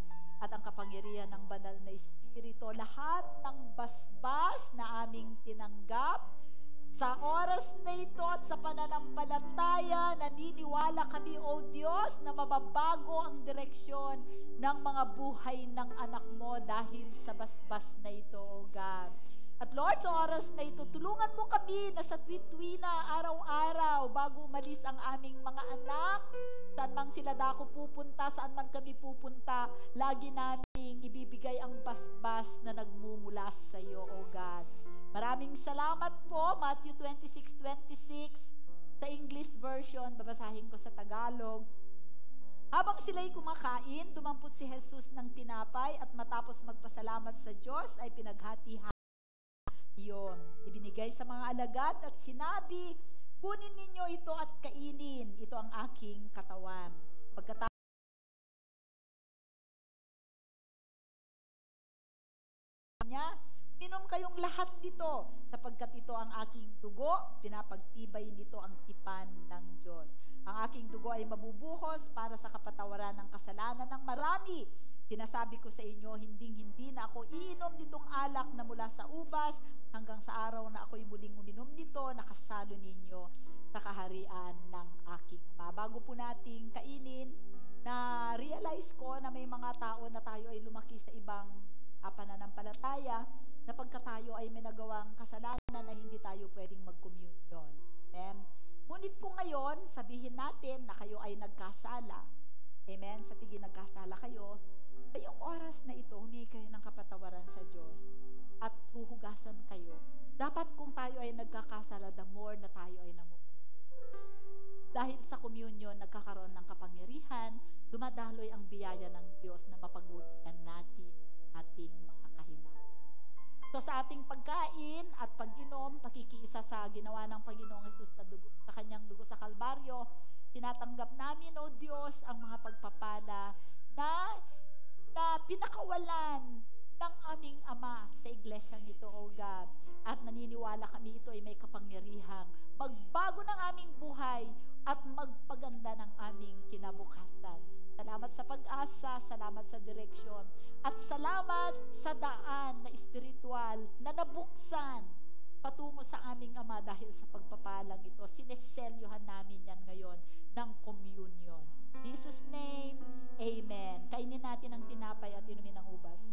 at ang kapangyarihan ng banal na Espiritu. Lahat ng basbas na aming tinanggap sa oras na ito at sa pananampalataya, naniniwala kami, O Diyos, na mababago ang direksyon ng mga buhay ng anak mo dahil sa basbas na ito, O God. At Lord, sa oras na ito, tulungan mo kami na sa tuwi-tuwi na araw-araw, bago umalis ang aming mga anak, saan man sila dako pupunta, saan man kami pupunta, lagi naming ibibigay ang basbas na nagmumula sa iyo, O God. Maraming salamat po. Matthew twenty-six twenty-six sa English version, babasahin ko sa Tagalog. Habang sila'y kumakain, dumampot si Jesus ng tinapay at matapos magpasalamat sa Diyos ay pinaghati-hati iyon. Ibinigay sa mga alagad at sinabi, kunin ninyo ito at kainin. Ito ang aking katawan. Pagkatapos niya, uminom kayong lahat nito, sapagkat ito ang aking dugo, pinapagtibay nito ang tipan ng Diyos. Ang aking dugo ay mabubuhos para sa kapatawaran ng kasalanan ng marami. Sinasabi ko sa inyo, hinding-hindi na ako iinom nitong alak na mula sa ubas, hanggang sa araw na ako'y muling uminom nito, nakasalo ninyo sa kaharian ng aking Ama. Bago po nating kainin, na realize ko na may mga tao na tayo ay lumaki sa ibang uh, pananampalataya, na pagka tayo ay may nagawang kasalanan na hindi tayo pwedeng mag-communion. Amen? Ngunit kung ngayon, sabihin natin na kayo ay nagkasala. Amen? Sa tingin nagkasala kayo, ngayong oras na ito, humingi kayo ng kapatawaran sa Diyos at huhugasan kayo. Dapat kung tayo ay nagkakasala, the more na tayo ay namumuhay. Dahil sa communion, nagkakaroon ng kapangyarihan, dumadaloy ang biyaya ng Diyos na mapagwugian natin ating mga kahinaan. So sa ating pagkain at pag-inom, pakikiisa sa ginawa ng Panginoong Hesus sa, dugo, sa kanyang dugo sa Kalbaryo, tinatanggap namin, O Diyos, ang mga pagpapala na, na pinakawalan ng aming Ama sa iglesyang ito, O God. At naniniwala kami ito ay may kapangyarihang magbago ng aming buhay at magpaganda ng aming kinabukasan. Salamat sa pag-asa, salamat sa direksyon, at salamat sa daan na espiritual na nabuksan patungo sa aming Ama dahil sa pagpapalang ito. Sineselyohan namin yan ngayon ng communion. In Jesus' name, Amen. Kainin natin ang tinapay at inumin ang ubas.